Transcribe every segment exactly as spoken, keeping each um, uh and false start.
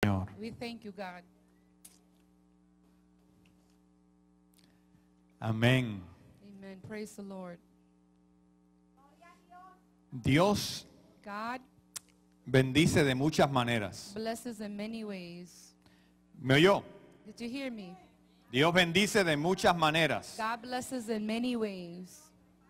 Señor. We thank you, God. Amén. Amen. Praise the Lord. Dios God bendice de muchas maneras. blesses in many ways. ¿Me oyó? Did you hear me? Dios bendice de muchas maneras. God blesses in many ways.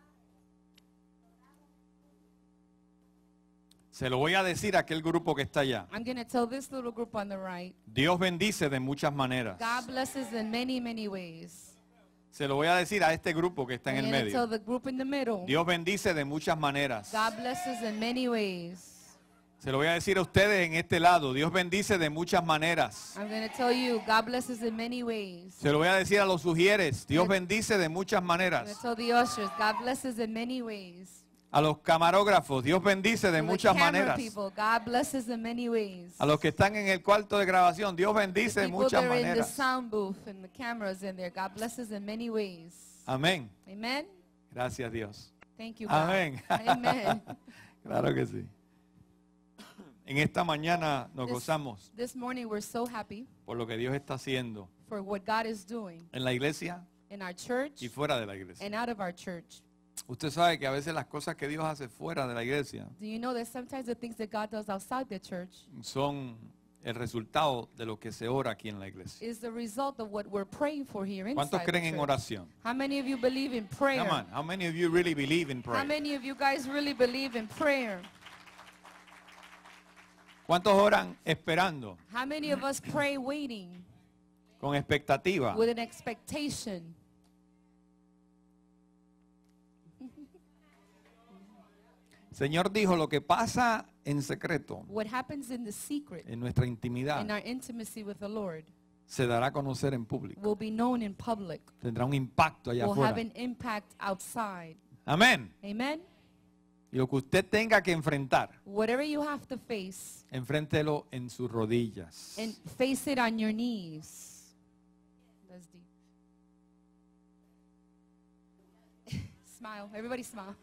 Se lo voy a decir a aquel grupo que está allá. I'm going to tell this little group on the right. Dios bendice de muchas maneras. God blesses in many, many ways. Se lo voy a decir a este grupo que está en I'm el going to tell medio. the group in the middle. Dios bendice de muchas maneras. God blesses in many ways. Se lo voy a decir a ustedes en este lado. Dios bendice de muchas maneras. I'm going to tell you, God blesses in many ways. Se lo voy a decir a los sugieres. Dios bendice de muchas I'm going to maneras. tell the ushers, God blesses in many ways. A los camarógrafos. Dios bendice de To the muchas camera maneras. people, God blesses in many ways. A los que están en el cuarto de grabación. Dios bendice The de people muchas that are in the maneras. sound booth and the cameras in there, God blesses in many ways. Amén. Amen. Gracias, Dios. Thank you, God. Amén. Amen. Claro que sí. En esta mañana nos This- gozamos This morning we're so happy por lo que Dios está haciendo for what God is doing en la iglesia in our church y fuera de la iglesia. and out of our church. Usted sabe que a veces las cosas que Dios hace fuera de la iglesia Do you know that sometimes the things that God does outside the church son el resultado de lo que se ora aquí en la iglesia. is the result of what we're praying for here inside ¿Cuántos the creen en church? oración? How many of you believe in prayer? Come on, how many of you really believe in How prayer? many of you guys really believe in prayer? ¿Cuántos oran esperando, How many of us pray waiting con expectativa? with an expectation? El Señor dijo, lo que pasa en secreto, What happens in the secret, en nuestra intimidad, in our intimacy with the Lord, se dará a conocer en público. will be known in public, Tendrá un impacto allá will have afuera. an impact outside. Amén. Amen? Y lo que usted tenga que enfrentar, Whatever you have to face, enfréntelo en sus rodillas. and face it on your knees. That's deep. Smile. Everybody smile.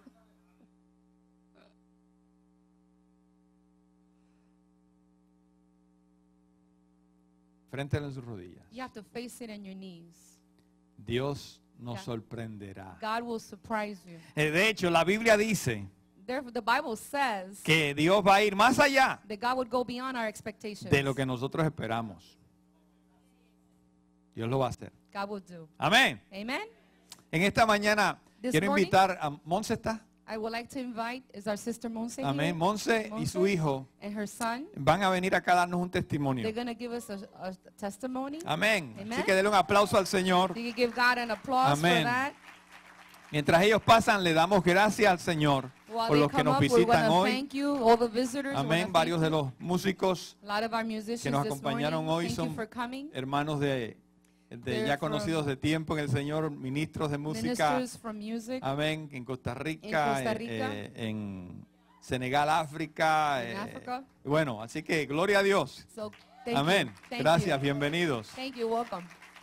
Enfréntelo en sus rodillas. You have to face it on your knees. Dios nos Yeah. sorprenderá. God will surprise you. Eh, De hecho, la Biblia dice Therefore, the Bible says que Dios va a ir más allá that God would go beyond our expectations. de lo que nosotros esperamos. Dios lo va a hacer. God will do. Amén. Amen? En esta mañana This quiero morning, invitar a Monse, ¿está? I would like to invite, is our sister Monse Amén. here? Monse y Monse su hijo and her son. van a venir acá a darnos un testimonio. They're going to give us a, a testimony. Amén. Amen. Así que denle un aplauso al Señor. Do you give God an applause Amén. for that? Mientras ellos pasan, le damos gracias al Señor While por they los que come nos up, we visitan want to hoy. thank you, all the visitors. we wanna Amén. thank Varios de you. los músicos A lot of our musicians que nos this acompañaron morning. hoy Thank you son for coming. hermanos de, de They're ya from conocidos de tiempo en el Señor, ministros de música. Ministers from music. Amén. En Costa Rica, En Costa eh, Rica. eh, en Senegal, África. In eh, Africa. Bueno, así que gloria a Dios. So thank Amén. you. Thank Gracias, you. bienvenidos. Thank you. Welcome.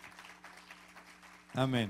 Amén.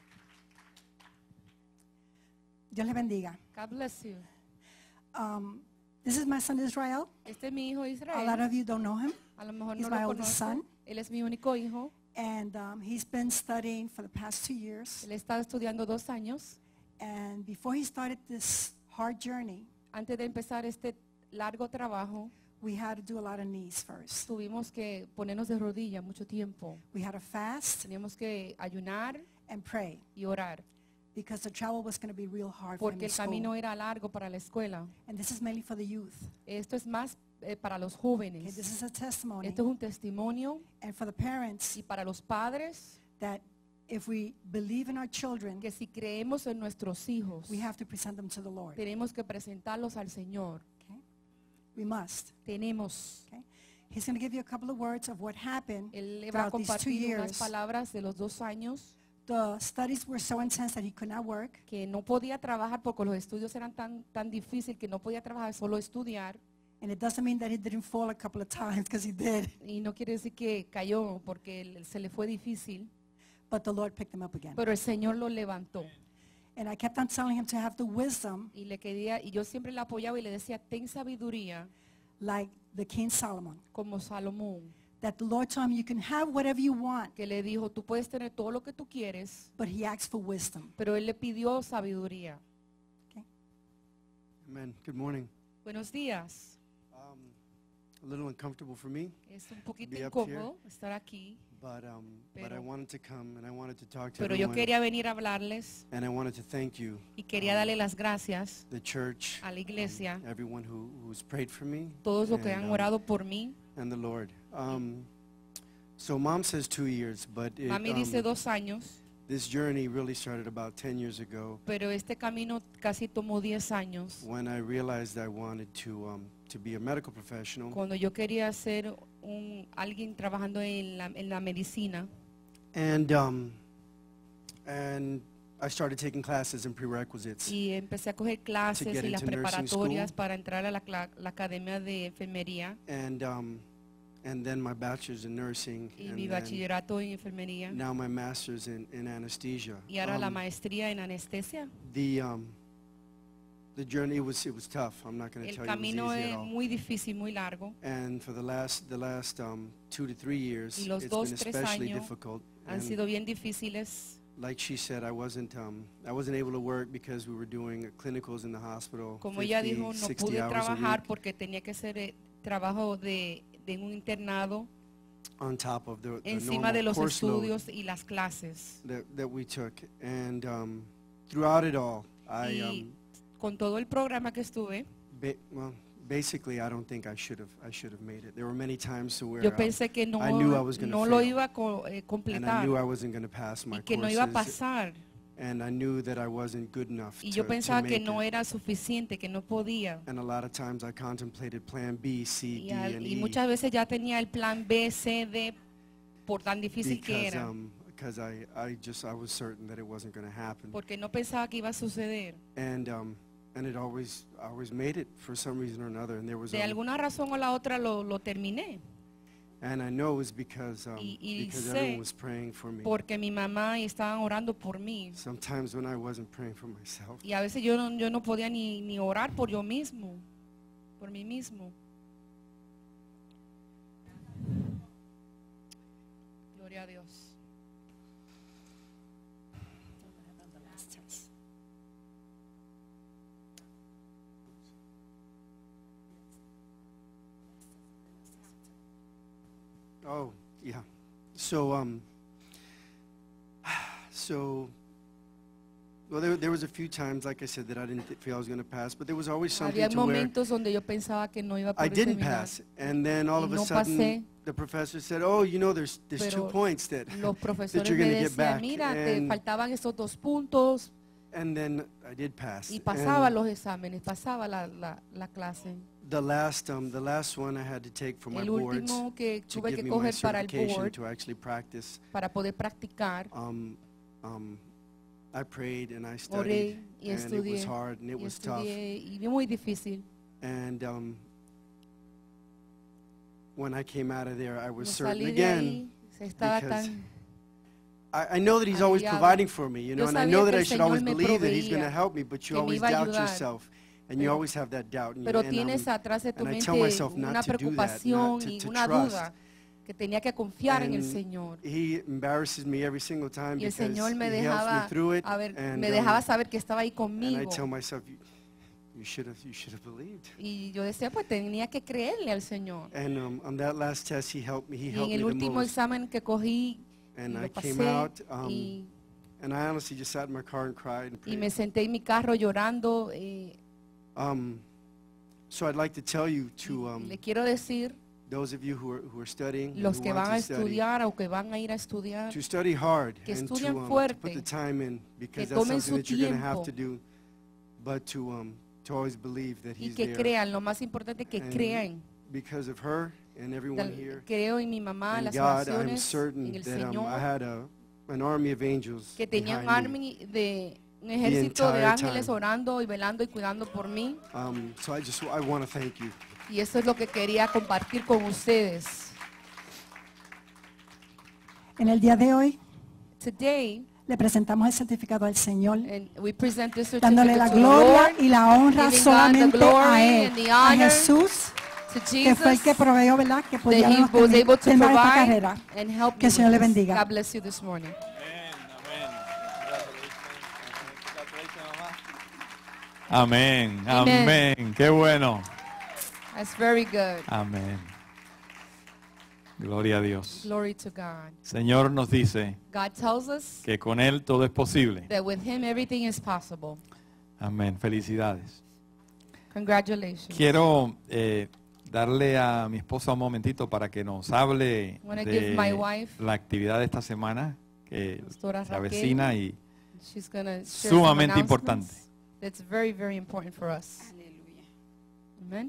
Dios les bendiga. God bless you. Um, this is my son Israel. Este es mi hijo A lot Israel. of you don't know him. A lo mejor he's no my lo oldest conozco. son. Él es mi único hijo. And um, he's been studying for the past two years. Él está estudiando dos años. And before he started this hard journey, Antes de empezar este largo trabajo, we had to do a lot of knees first. tuvimos que ponernos de rodillas mucho tiempo. We had to fast Teníamos que ayunar and pray y orar, because the travel was going to be real hard for him porque in el camino school. era largo para la escuela. And this is mainly for the youth. Esto es más eh, para los Okay, jóvenes. this is a testimony. Esto es un testimonio, And for the parents y para los padres, that if we believe in our children, que si creemos en nuestros hijos, we have to present them to the Lord. tenemos que presentarlos al Señor. Okay? We must. Tenemos. Okay? He's going to give you a couple of words of what happened Él le va a throughout these two compartir unas years. palabras de los dos años The studies were so intense that he could not work. que no podía trabajar porque los estudios eran tan, tan difíciles que no podía trabajar, solo estudiar. And it doesn't mean that he didn't fall a couple of times, because he did. Y no quiere decir que cayó porque él- se le fue difícil, But the Lord picked him up again. pero el Señor lo levantó. And I kept on telling him to have the wisdom Y le quería, y yo siempre le apoyaba y le decía, ten sabiduría like the King Solomon, como Salomón, that the Lord told him, you can have whatever you want, que le dijo, tú puedes tener todo lo que tú quieres, but he asked for wisdom. pero él le pidió sabiduría. Amen. Good morning. Buenos días. Um, a little uncomfortable for me, Es un poquito Be up incómodo estar aquí, but um, but I Pero- wanted to come and I wanted to talk to pero yo everyone, quería venir a hablarles and I wanted to thank you, y quería darle las gracias the church, a la iglesia, um, everyone who who's prayed for me, todos los que and, han um, orado por mí. and the Lord. Um, so Mom says two years, but it, Mami dice um, dos años, this journey really started about ten years ago pero este camino casi tomó diez años. when I realized I wanted to um, to be a medical professional, Cuando yo quería ser un, alguien trabajando en la, en la medicina, and um, and I started taking classes and prerequisites. y empecé a coger clases get y las into nursing preparatorias school. para entrar a la, cla- la academia de enfermería And um, and then my bachelor's in nursing, y and mi then bachillerato en enfermería now my master's in, in anesthesia. y ahora la Um, maestría en anestesia. the um, the journey was it was tough. I'm not going to El tell you it camino was easy at es all. muy difícil, muy largo. And for the last the last um, two to three years, Y los it's dos, been tres especially años difficult. Han And sido bien difíciles. like she said, I wasn't um, I wasn't able to work because we were doing clinicals in the hospital, Como ella fifty, dijo, no sixty pude hours a trabajar week porque tenía que hacer eh, trabajo de, de un internado on top of the, the encima normal de los course load estudios y las clases. that, that we took. And um, throughout it all, I Y um, con todo el programa que estuve, Ba well, basically, I don't think I should have. I should have made it. There were many times to where yo um, pensé que no, I knew I was gonna no lo fail. iba a co- eh, and I completar knew I wasn't going to pass my y que no iba a courses, pasar. and I knew that I wasn't good enough Y to, yo to pensaba make que no it. era suficiente, que no podía. And a lot of times I contemplated Plan B, C, Y, D, al- and y E muchas veces ya tenía el plan B, C, D, por tan difícil que because era. um because I I just I was certain that it wasn't going to happen. Porque no pensaba que iba a suceder. And um and it always I always made it for some reason or another. And there was De um, alguna razón o la otra lo, lo terminé. and I know it was because um Y- y because sé everyone was praying for me. Porque mi mamá estaban orando por mí. Sometimes when I wasn't praying for myself. Y a veces yo no, yo no podía ni, ni orar por yo mismo, por mí mismo. Gloria a Dios. Oh, yeah. So, um, so, well, there, there was a few times, like I said, that I didn't th- feel I was going to pass, but there was always something Había to where momentos donde yo pensaba que no iba a I poder didn't terminar. pass, and then all Y of a no sudden, pasé. the professor said, "Oh, you know, there's there's two Pero points that Los that profesores you're me going to get decían, back," mira, te and, faltaban esos dos puntos. and then I did pass. Y pasaba And los exámenes, pasaba la, la, la clase. the last, um, the last one I had to take for my El boards último que to tuve give que me my coger para el certification board, to actually practice. para poder practicar, Um, um, I prayed and I oré studied, y and it was estudié. hard and it y was tough. estudié y fue muy difícil. And um, when I came out of there, I was Me certain salí de again. ahí, estaba because tan, I, I know that He's always aliviada. providing for me, you know, Yo and I sabía know que that I el should Señor always me believe that He's going to proveía, help me, but you que me always iba a doubt ayudar. yourself, and you Pero- always have that doubt. And, pero and, tienes um, atrás de tu and I mente tell myself not una to do that, preocupación not to- y to una trust. duda que tenía que confiar en el And Señor. He embarrasses me every single time Y el because Señor me He helps me dejaba, through it, a ver, and, me um, dejaba saber que estaba ahí and I conmigo. tell myself, you, you should have, you should have believed. Y yo decía, pues tenía que creerle al Señor. And um, on that last test, He helped me. He Y helped en me el the último most. examen que cogí, y And I lo came pasé, out, um, y, and I honestly just sat in my car and cried and y prayed. me senté en mi carro llorando. Y, Um, so I'd like to tell you to um, le quiero decir, those of you who are, who are studying, and los who que want van a to study, estudiar o que van a ir a estudiar, to study hard que and to, estudien um, to fuerte, put the time in, because that's tomen something su that you're going to have tiempo. to do, but to um, to always believe that y He's que there. crean, lo más importante es que And crean. Because of her and everyone Tal- here, Creo en mi mamá, en and las God, I'm oraciones, en certain el that um, I Señor, had a, an army of angels que tenía un, behind me. army de, un ejército de entire ángeles time. orando y velando y cuidando por mí. Um, so I just I want to thank you. Y eso es lo que quería compartir con ustedes. En el día de hoy Today, le presentamos el certificado al Señor, and we present this dándole certificate la to the gloria Lord, y la honra giving God the solamente glory a Él, and the a honor Jesús, to to que fue el Jesus que proveyó, ¿verdad? Que that pudiéramos he was tener, able to tener esta provide carrera. and help Que me el Señor with le this. bendiga. God bless you this morning. Amén, Amen. amén, qué bueno. That's very good. Amén. Gloria a Dios. Glory to God. Señor nos dice God tells us que con Él todo es posible. that with him everything is possible. Amén, felicidades. Congratulations. Quiero eh, darle a mi esposa un momentito para que nos hable Wanna give my de wife, la actividad de esta semana que Pastora se Raquel, avecina y She's gonna share some sumamente announcements importante. That's very, very important for us. Aleluya. Amen.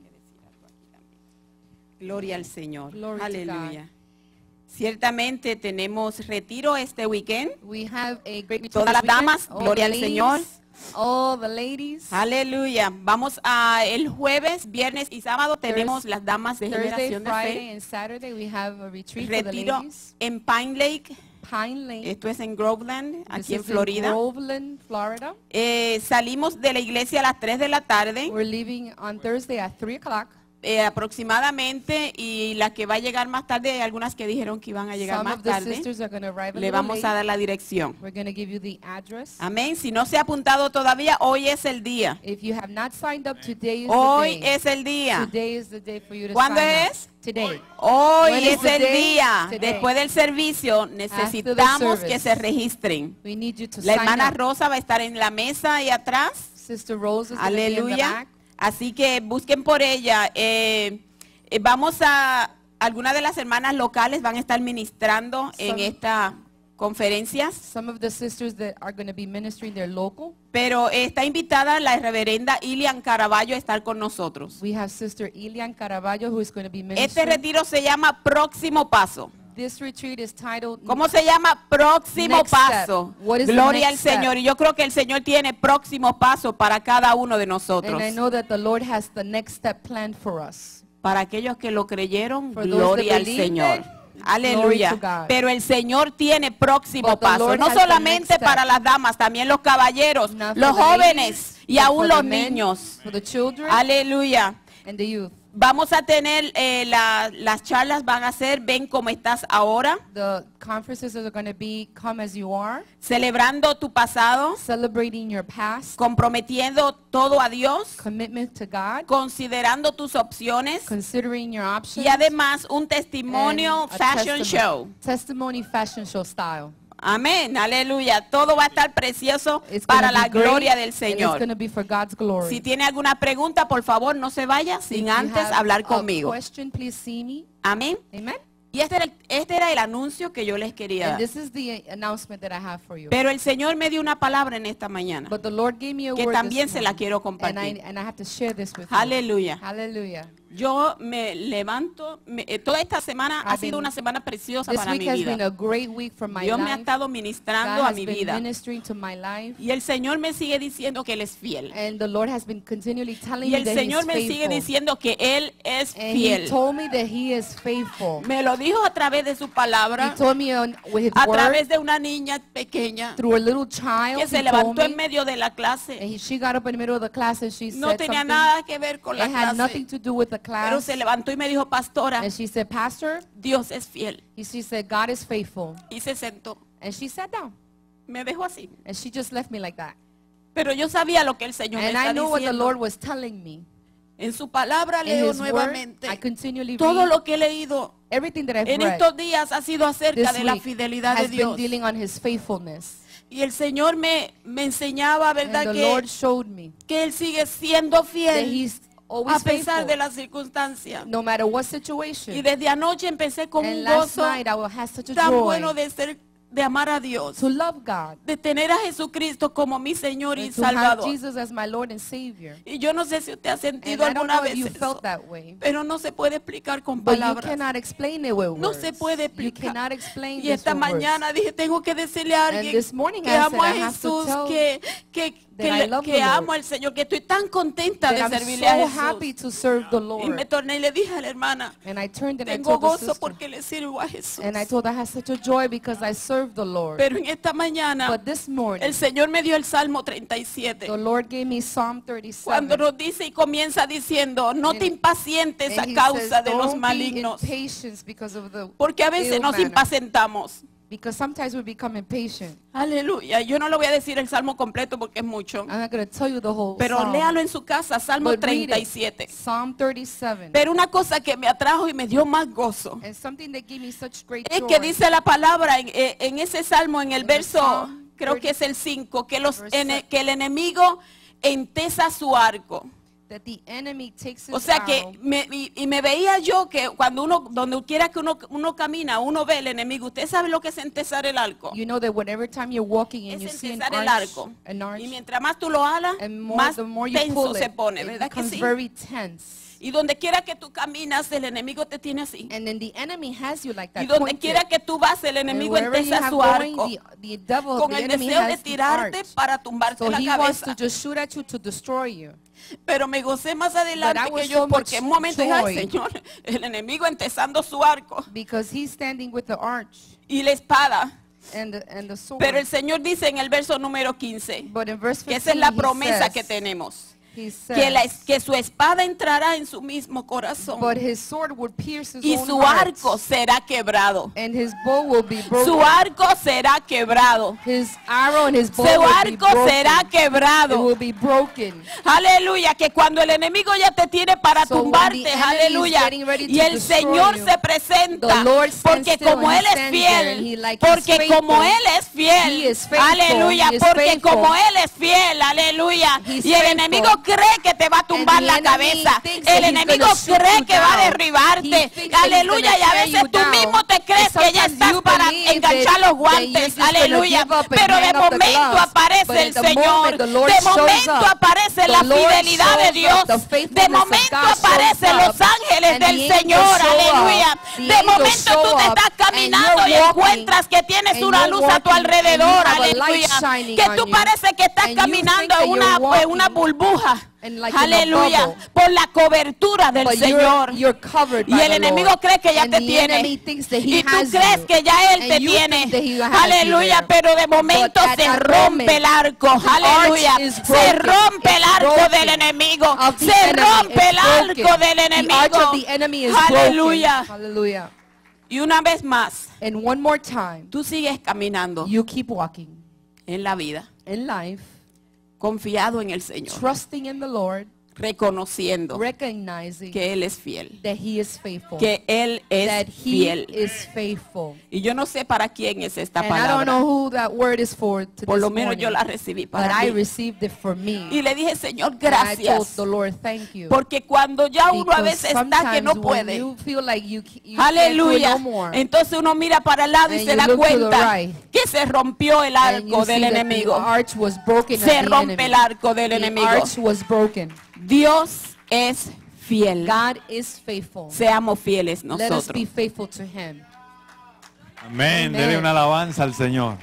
Gloria al Señor. Glory to Aleluya. Ciertamente tenemos retiro este weekend. We have a great retreat Todas las this weekend. damas, All gloria the al ladies, Señor. All the ladies. Aleluya. Vamos a el jueves, viernes y sábado tenemos Thurs- las damas de Thursday, generación de Friday, fe. and Saturday we have a retreat for the Retiro ladies. en Pine Lake. Pine Lake. Esto es en Groveland, This aquí en is in Florida. Groveland, Florida. Eh, salimos de la iglesia a las tres de la tarde. We're leaving on Thursday at three o'clock. Eh, aproximadamente, y la que va a llegar más tarde, hay algunas que dijeron que iban a llegar Some más of the tarde, sisters are going to arrive a le little vamos a late. dar la dirección. We're going to give you the address. Amén. Si no se ha apuntado todavía, hoy es el día. If you have not signed up, today is Hoy the day. es el día. Today is the day for you to ¿Cuándo sign es? up. Today. Hoy When is es the el day? día. Today. Después del servicio necesitamos service. que se registren. We need you to La sign hermana up. Rosa va a estar en la mesa ahí atrás. Sister Rose is going to be in the Aleluya. back. Así que busquen por ella. Eh, eh, vamos a, algunas de las hermanas locales van a estar ministrando en Some- esta conferencias, Some of the sisters that are going to be ministering, they're local. pero está invitada la reverenda Ilian Caraballo a estar con nosotros. We have Sister Elian Caraballo who is going to be Este ministering. retiro se llama Próximo Paso. This retreat is titled ¿Cómo se llama? Próximo Next step. paso. What is the Gloria al next step? Señor. Y yo creo que el Señor tiene próximo paso para cada uno de nosotros. And I know that the Lord has the next step planned for us. Para aquellos que lo creyeron, For those gloria that al believed Señor. it, Aleluya. glory to God. Pero el Señor tiene próximo But the paso. Lord No has the solamente next para step. las damas, también los caballeros, Not for los the jóvenes ladies, y but aún for los the men, niños. For the children Aleluya. and the youth. Vamos a tener eh, la- las charlas van a ser ven cómo estás ahora, The conferences are going to be Come As You Are, celebrando tu pasado, celebrating your past, comprometiendo todo a Dios, commitment to God, considerando tus opciones considering your options, y además un and testimonio a fashion testimony- show. Testimony fashion show style. Amén, aleluya. Todo va a estar precioso It's para gonna la be great, gloria del and it's Señor. going to be for God's glory. Si tiene alguna pregunta, por favor, no se vaya sin If you antes have hablar a conmigo. question, please see me. Amén. Amen. Y este era, el, este era el anuncio que yo les quería And dar. this is the announcement that I have for you. Pero el Señor me dio una palabra en esta mañana But the Lord gave me a que word también this se la morning, quiero and compartir. I, and I have to share this with you. Aleluya. Hallelujah. Yo me levanto, me- eh, toda esta semana ha I've sido been- una semana preciosa This para week mi has been vida. a great week for my Dios me ha life. estado God ministrando a has mi been vida. ministering to my life. Y el Señor me sigue diciendo que Él es fiel. And the Lord has been continually telling Y me el that Señor He's me sigue faithful. diciendo que Él es And He fiel. told me that He is faithful. Me lo dijo a través de su He palabra, told me on, with His a word, través de una niña pequeña through a little child, que se he levantó told en me, medio de la and clase. he, she got up in the middle of the class and she No said tenía something. nada que ver con la It had nothing clase. to do with the Pero class. se levantó y me dijo, pastora, And she said, Pastor, Dios es fiel. he, she said, God is faithful. Y se sentó. And she sat down. Me dejó así. And she just left me like that. Pero yo sabía lo que el Señor me And I está knew what the diciendo. Lord was telling me. En su palabra In leo His word, nuevamente. I continually Todo read lo que he leído everything that I've en read estos días ha sido acerca this de la week fidelidad de has been Dios. dealing on His faithfulness. Y el Señor me, me enseñaba, And ¿verdad? the Que, Lord showed me que Él sigue siendo that fiel He's a always pesar de faithful, las circunstancias. no matter what Y situation. desde anoche empecé con And un last gozo night I will have such a tan joy bueno de ser, de amar a Dios, to love God, de tener a Jesucristo como mi Señor y and to have Salvador. Jesus as my Lord and Savior. Y yo no sé si usted ha And sentido I don't alguna know if vez you eso, felt that way, pero no se puede explicar con but you palabras. cannot explain it with No words. se puede You explicar. cannot explain Y this esta with words. mañana dije, tengo que decirle a And alguien this morning que I amo said, a I have to Jesús, tell- que, que que, I le- love que the Lord, amo al Señor, que estoy tan contenta de that I'm servirle a so Jesús. happy to serve the Y Lord. me torné y le dije a la hermana, And I turned and I tengo told the gozo sister, porque le sirvo a Jesús. and I told her I had such a joy because I serve the Lord. Pero en esta mañana But this morning, el Señor me dio el Salmo treinta y siete. the Lord gave me Psalm Cuando thirty-seven. nos dice y comienza diciendo, no te And- impacientes a And he causa says, de los don't be malignos. impatient because of the Porque a veces ill nos manner. impacientamos. Because sometimes we become impatient. Aleluya. Yo no le voy a decir el Salmo completo porque es mucho. I'm not going to tell you the whole Pero psalm. léalo en su casa, Salmo But read treinta y it. siete. Psalm thirty-seven. Pero una cosa que me atrajo y me dio más gozo And something that gave me such great es joy. que dice la palabra en, eh, en ese salmo, en el In the verso, Psalm creo thirty, que es el cinco, que, los, verse ene- seven. que el enemigo entesa su arco. That the enemy takes his O sea que arrow. me, y, y me veía yo que cuando uno, donde quiera que uno, uno camina, uno ve el enemigo. Usted sabe lo que es entesar el arco. You know that whenever time you're walking and you Es see an entesar el arch, arco. an arch, Y mientras más tú lo alas, and more, más the more you tenso pull se it, pone, it ¿verdad que becomes sí? very tense. Y donde quiera que tú caminas, el enemigo te tiene así. And then the enemy has you like that. Y donde pointed. quiera que tú vas, el And enemigo wherever you entesa have su going, arco the, the devil, con the el enemy deseo de has the tirarte arch. para tumbarte So la he wants cabeza. to just shoot at you to destroy you. Pero me gocé más adelante But I que was yo so porque en un much momento dije, ay, joy. Señor, el enemigo entesando su arco Because he's standing with the arch y la espada. and the, and the sword. Pero el Señor dice en el verso número quince, But in verse que esa es fifteen, la he promesa says, que tenemos, he que, la, says, que su espada entrará en su mismo corazón but his sword would pierce his y own su heart, arco será quebrado. and his bow will be broken. Su arco será quebrado. His arrow and his bow Su will be arco broken. será It quebrado. will be broken. Aleluya, que cuando el enemigo ya te tiene para So when tumbarte, the enemy is aleluya, getting ready y to el destroy Señor you, se presenta, the Lord stands porque still como and Él he es stands there and he fiel, like he's porque faithful, como Él es he fiel, is faithful, aleluya, he is porque faithful. como Él es fiel, aleluya, He's y el faithful. enemigo cree que te va a tumbar the la enemy cabeza, thinks that el he's enemigo gonna shoot cree you que va a down. derribarte, He thinks that he's aleluya, gonna y a tear veces you tú down. mismo te crees And que ya sometimes estás you para believe enganchar that- los that you're guantes, just gonna aleluya, give up and pero de hang up the momento gloves. aparece But el at the Señor, moment the Lord de shows momento up. aparece The la Lord fidelidad de shows Dios, up. The de faithfulness of momento God shows aparecen up. los ángeles And del the angels Señor, show up. aleluya, The de angels momento show tú te up, estás and caminando you're y walking, encuentras que tienes and una you're luz a tu walking, and you alrededor, have a light aleluya, shining que on tú you. parece que estás And you caminando think that en you're una, en walking una burbuja, and like in a aleluya, bubble. por la cobertura del But you're, Señor. you're covered Y by el the enemigo Lord. cree que ya And te the tiene. enemy thinks that he Y tú has crees you. que ya Él And te you tiene. think that he has you Aleluya, there. pero de momento But at se that rompe moment, el arco. the Aleluya. arch is Se broken. rompe el It's arco broken. del enemigo. Of the Se enemy. rompe It's el arco broken. del The arch enemigo. of the enemy is Aleluya. broken. Hallelujah. Y una vez más, And one more time, tú sigues caminando you keep walking en la vida, in life, confiado en el Señor, trusting in the Lord, reconociendo recognizing que Él es fiel, that He is faithful. que Él es that He fiel. is faithful. Y yo no sé para quién es esta And I don't know palabra. who that word is for to Por this lo menos morning, yo la recibí but para I mí. received it for me. Y le dije, Señor, And I told gracias. the Lord, thank you. Porque cuando ya uno a Because veces está que no sometimes when puede. you feel like you, you can't do it Aleluya. no more, Entonces uno mira para el lado y And se you da look to the cuenta right. que se rompió el and you arco see del that the enemigo. arch was broken of Se the rompe enemy. el arco del The enemigo. arch was broken. Dios es fiel. God is faithful. Seamos fieles Let us nosotros. be faithful to Him. Amén. Amén. Dele una alabanza al Señor.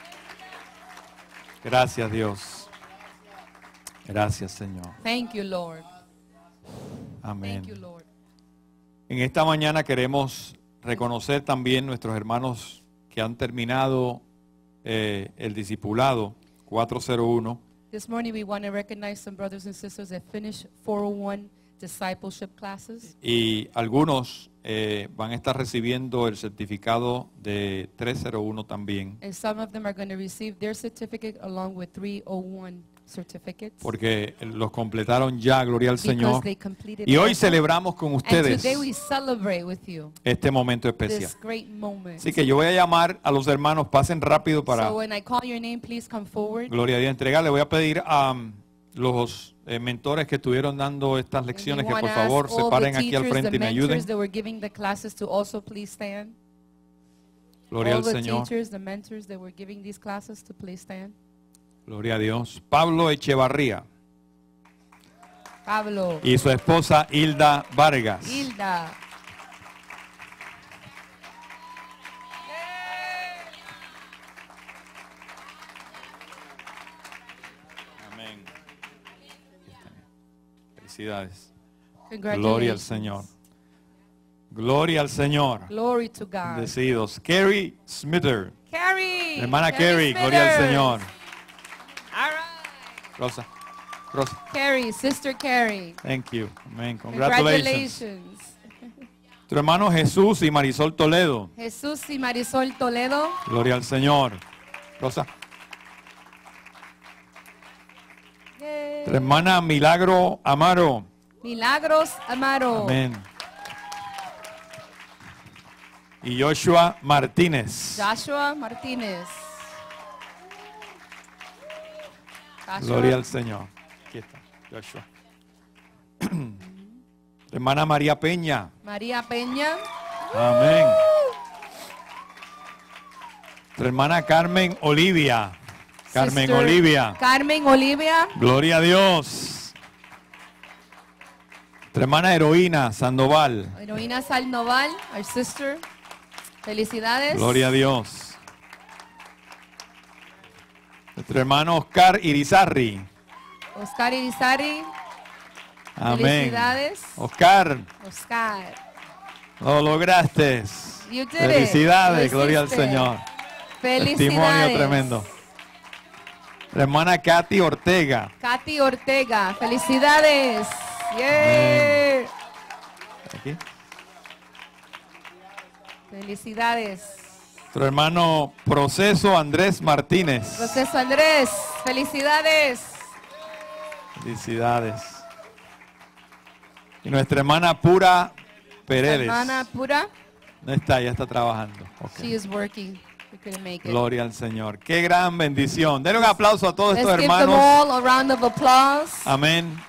Gracias, Dios. Gracias, Señor. Thank you, Lord. Amén. Thank you, Lord. En esta mañana queremos reconocer también nuestros hermanos que han terminado eh, el discipulado cuatrocientos uno. This morning we want to recognize some brothers and sisters that finished four oh one discipleship classes. Y algunos eh, van a estar recibiendo el certificado de trescientos uno también, And some of them are going to receive their certificate along with three oh one certificates. porque los completaron ya, gloria al because Señor. they completed Y hoy their- celebramos con And ustedes today we celebrate with you este momento especial. this great moment. Así que yo voy a llamar a los hermanos, pasen rápido para, So when I call your name, please come forward. gloria a Dios, entregar. Le voy a pedir a um, los eh, mentores que estuvieron dando estas And we lecciones que wanna por ask favor se all paren the aquí al teachers, frente the y me ayuden. mentors that were giving the classes to also please stand. Gloria all al the Señor. teachers, the mentors that were giving these classes to please stand. Gloria a Dios. Pablo Echevarría Pablo, y su esposa Hilda Vargas. Hilda, Amén. Felicidades. Congratulations. Gloria al Señor. Gloria al Señor. Glory to God. Bendecidos. Carrie Smither. Carrie. Hermana Carrie, gloria al Smithers. Señor. All right. Rosa. Rosa. Carrie, Sister Carrie. Thank you. Amen. Congratulations. Congratulations. Tu hermano Jesús y Marisol Toledo. Jesús y Marisol Toledo. Gloria al Señor. Rosa. Yay. Tu hermana Milagro Amaro. Milagros Amaro. Amén. Y Joshua Martínez. Joshua Martínez. Joshua. Gloria al Señor. Aquí está, Joshua. Hermana María Peña. María Peña. Amén. Tu hermana Carmen Olivia. Carmen Sister Olivia. Carmen Olivia. Gloria a Dios. Tu hermana Heroína Sandoval. Heroína Sandoval, our sister. Felicidades. Gloria a Dios. Nuestro hermano Oscar Irizarri. Oscar Irizarry. Amén. Felicidades. Oscar, Oscar. lo lograste. You did it. Felicidades, Lo gloria al hiciste. Señor. Felicidades. Testimonio tremendo. La hermana Katy Ortega. Katy Ortega. Felicidades. Yeah. Aquí. Felicidades. Nuestro hermano Proceso Andrés Martínez. Proceso Andrés. Felicidades. Felicidades. Y nuestra hermana Pura Peredes. Hermana Pura. No está, ya está trabajando. Ok. She is working. We couldn't make it. Gloria al Señor. Qué gran bendición. Denle un aplauso a todos Let's estos give them hermanos. all a round of applause. Amén.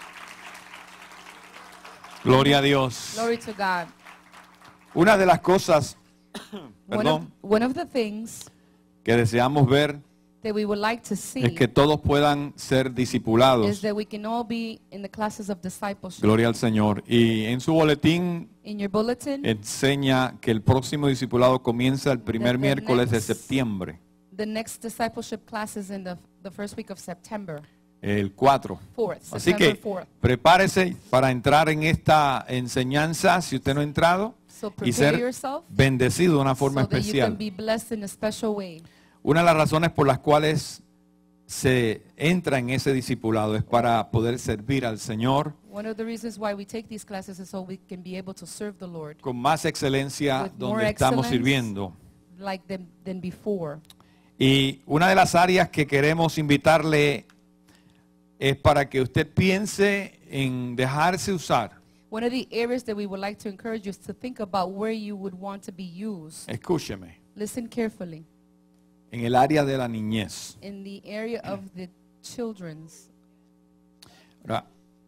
Gloria a Dios. Glory to God. Una de las cosas, One of, perdón, one of the things que deseamos ver that we would like to see es que todos puedan ser is discipulados. that we can all be in the classes of discipleship. Gloria al Señor. Y en su boletín In your bulletin, enseña que el próximo discipulado comienza el primer The- the miércoles de next- septiembre, the next discipleship class is in the, the first week of September, el cuatro. fourth, Así September que fourth. prepárese para entrar en esta enseñanza, si usted no ha entrado, So y prepare ser yourself bendecido de una forma so that you especial. can be blessed in a special way. Una de las razones por las cuales se entra en ese discipulado es para poder servir al Señor One of the reasons why we take these classes is so we can be able to serve the Lord con más excelencia With donde more estamos excellence. sirviendo. like them than before. Y una de las áreas que queremos invitarle es para que usted piense en dejarse usar. One of the areas that we would like to encourage you is to think about where you would want to be used. Escúcheme, Listen carefully. en el área de la niñez. In the area of the children's, Ahora,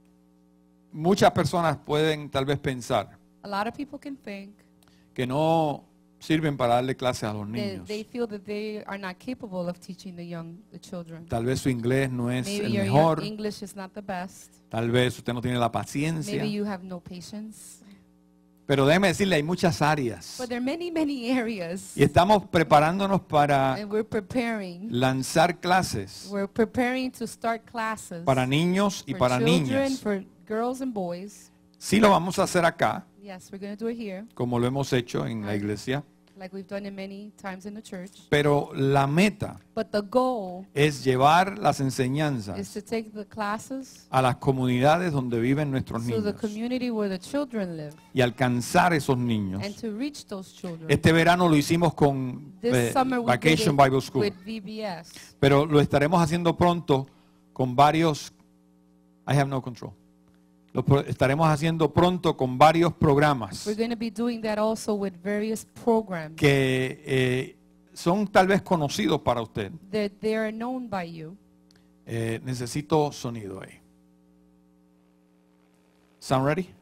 muchas personas pueden tal vez pensar a lot of people can think que no sirven para darle clases a los that niños. they feel that they are not capable of teaching the young, the children. Tal vez su inglés no es Maybe el your, mejor. your English is not the best. Tal vez usted no tiene la paciencia. Maybe you have no patience. Pero déjeme decirle, hay muchas áreas. But there are many, many areas, Y estamos preparándonos para and we're preparing. lanzar clases We're preparing to start classes para niños y for para children, niñas. for girls and boys. Sí lo vamos a hacer acá, Yes, we're going to do it here, como lo hemos hecho en la iglesia. like we've done it many times in the church. Pero la meta But the goal es llevar las is enseñanzas to take the classes a las comunidades donde viven nuestros to the niños community where the children live y alcanzar esos niños. and to reach those children. Este verano lo hicimos con This eh, summer we did Vacation it Bible School, with V B S. pero lo estaremos haciendo pronto con varios, I have no control, lo pro- estaremos haciendo pronto con varios programas We're going to be doing that also with various programs que eh, son tal vez conocidos para usted. that they are known by you. Eh, necesito sonido ahí. Sound ready?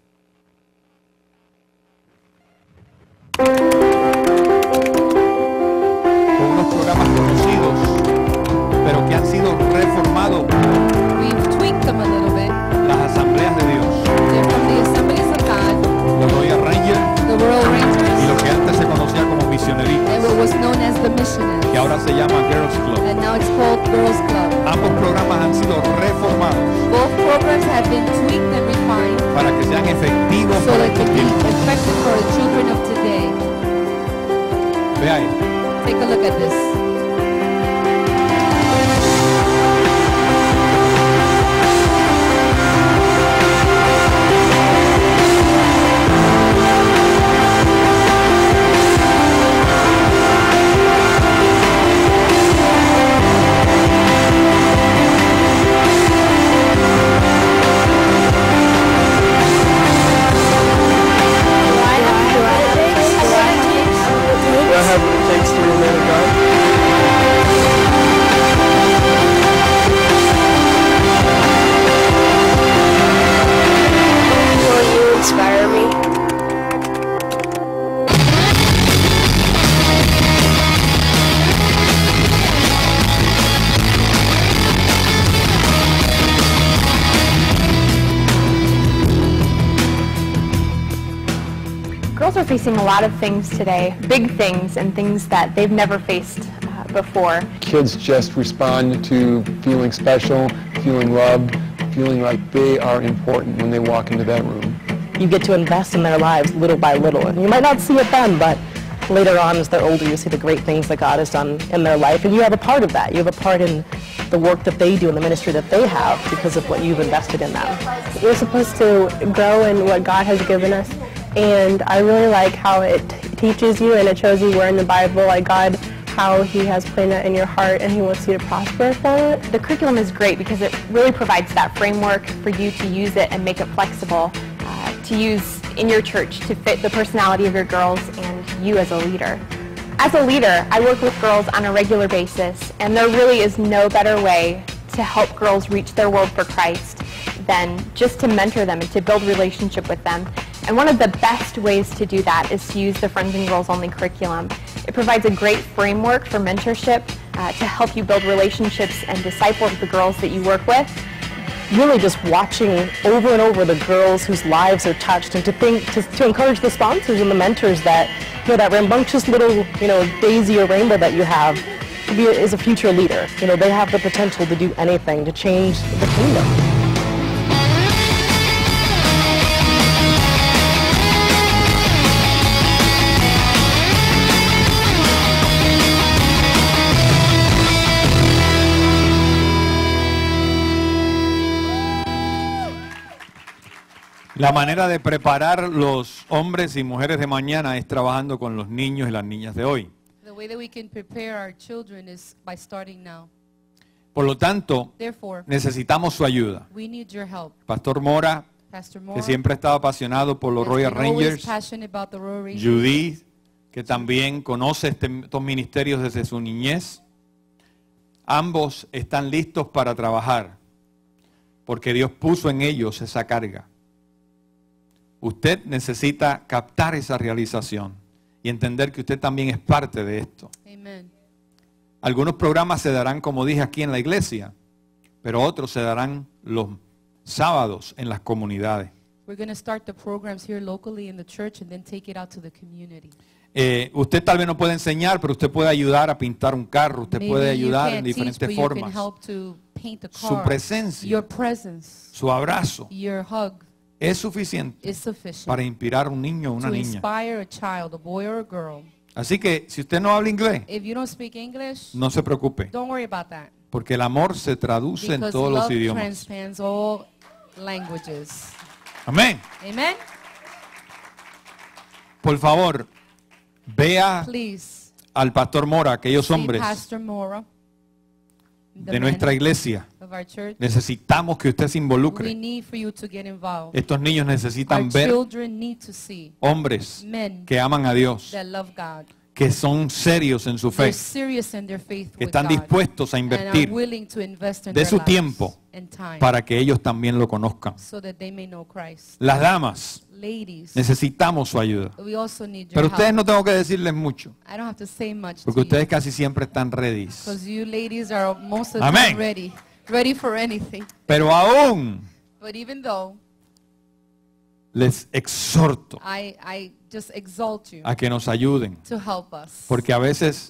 Con unos programas conocidos, pero que han sido reformados We've tweaked them a little bit. las asambleas de Dios, They're from the Assemblies of God, los Royal Rangers the Royal y Rangers, lo que antes se conocía como and misioneritas, what was known as the Missionaries. que ahora se llama Girls Club. And now it's called Girls Club. Ambos programas han sido reformados Both programs have been tweaked and efectivos so para that it estos can be tiempos. effective for the children of today. Vea esto. Take a look at this. Do I have what it takes to be a man of God? Will you inspire me? Girls are facing a lot of things today, big things and things that they've never faced uh, before. Kids just respond to feeling special, feeling loved, feeling like they are important when they walk into that room. You get to invest in their lives little by little. And you might not see it then, but later on as they're older, you see the great things that God has done in their life. And you have a part of that. You have a part in the work that they do and the ministry that they have because of what you've invested in them. We're supposed to grow in what God has given us. And I really like how it teaches you and it shows you where in the Bible, like God, how He has planted it in your heart and He wants you to prosper from it. The curriculum is great because it really provides that framework for you to use it and make it flexible uh, to use in your church to fit the personality of your girls and you as a leader. As a leader, I work with girls on a regular basis, and there really is no better way to help girls reach their world for Christ than just to mentor them and to build relationship with them. And one of the best ways to do that is to use the Friends and Girls Only curriculum. It provides a great framework for mentorship uh, to help you build relationships and disciple the girls that you work with. Really just watching over and over the girls whose lives are touched, and to think, to, to encourage the sponsors and the mentors that, you know, that rambunctious little, you know, daisy or rainbow that you have to be, is a future leader. You know, they have the potential to do anything, to change the kingdom. La manera de preparar los hombres y mujeres de mañana es trabajando con los niños y las niñas de hoy. The way that we can prepare our children is by starting now. Por lo tanto, Therefore, necesitamos su ayuda. we need your help. Pastor Mora, Pastor que Moore, siempre ha estado apasionado por los has Royal been always Rangers. passionate about the Royal Rangers. Judith, que también conoce este- estos ministerios desde su niñez. Ambos están listos para trabajar, porque Dios puso en ellos esa carga. Usted necesita captar esa realización y entender que usted también es parte de esto. Amen. Algunos programas se darán, como dije, aquí en la iglesia, pero otros se darán los sábados en las comunidades. We're going to start the programs here locally in the church and then take it out to the community. Eh, usted tal vez no puede enseñar, pero usted puede ayudar a pintar un carro, usted Maybe puede you ayudar can't en teach, diferentes but you can formas. help to paint a Su car. presencia, Your presence, su abrazo, your hug es suficiente is sufficient para inspirar a un niño o una to niña. inspire a child, a boy or a girl. Así que si usted no habla inglés, If you don't speak English, no se preocupe, don't worry about that. porque el amor se traduce en Because todos los love idiomas. transcends all languages. Amén. Amen? Por favor, vea Please al pastor Mora, aquellos see hombres Pastor Mora, the de men nuestra iglesia. of our church. Necesitamos que usted se We involucre. need for you to get involved. Estos niños Our necesitan ver children need to see hombres men que aman a Dios, that love God. que son serios en su They're fe, serious in their faith que with están God dispuestos a and are invertir willing to invest in de their su lives tiempo and time para que ellos también lo conozcan. so that they may know Christ. Las damas, Ladies, necesitamos su ayuda. we also need your Pero ustedes help. no tengo que decirles mucho, I don't have to say much porque to ustedes you casi siempre están ready. because you ladies are most of the Amén. time ready, ready for anything. Pero aún But even though les exhorto I, I just exalt you a que nos ayuden, to help us porque a veces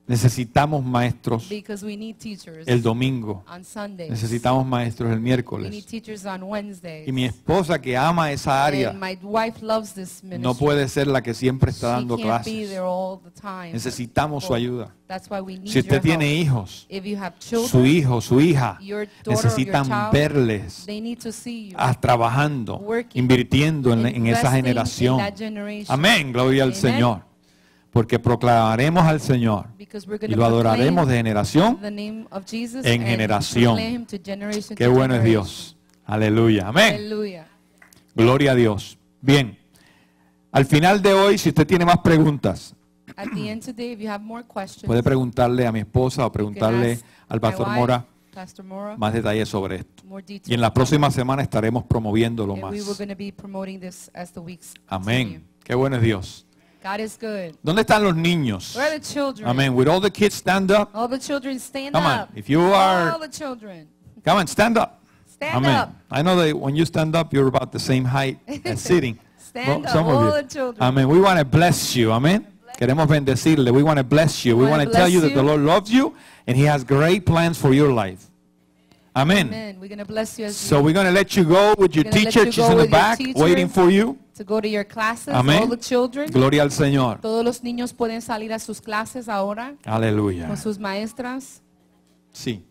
Necesitamos maestros because we need teachers el domingo. on Sundays. Necesitamos maestros el We need miércoles. teachers on Wednesdays. Y mi esposa, que ama esa área, And my wife loves this ministry. no puede ser la que siempre está She dando can't be clases. there all the time. Necesitamos su ayuda. That's why we need Si usted your tiene help. hijos, If you have children, su hijo, su hija, your daughter or your necesitan child, verles they need to see you ah, trabajando, working, invirtiendo en, en esa investing generación. in that generation. Amén, gloria al Amen. Señor. Porque proclamaremos al Señor Because we're y gonna lo adoraremos de proclaim generación the name of Jesus en and generación. proclaim him to generation Qué to bueno es generation. Dios. Aleluya. Amén. Hallelujah. Gloria a Dios. Bien. Al final de hoy, si usted tiene más preguntas, At the end today, if you have more questions, puede preguntarle a mi esposa o you can preguntarle ask al my pastor wife, Mora Pastor Mora, más detalles sobre esto. more details. Y en la próxima semana estaremos promoviéndolo And we were más. going to be promoting this as the weeks Amén. continue. Qué bueno es Dios. God is good. ¿Dónde están los niños? Where are the children? Amén. Will all the kids stand up? All the children stand Come on. up. If you are, All the children. come on, stand up. Stand Amen. up. I know that when you stand up, you're about the same height as sitting. Stand Well, some up, of all you. the children. Amen. We want to bless you. Amen. Queremos bendecirle. We want to bless you. We We want wanna to tell you bless that the you. Lord loves you and He has great plans for your life. Amen. Amen. We're going to bless you as So you we're going to let you go with your We're gonna let teacher. you She's go in the with your back teacher. waiting for you. to go to your classes. Amén. All the children. Gloria al Señor. Todos los niños pueden salir a sus clases ahora Aleluya. con sus maestras. Sí.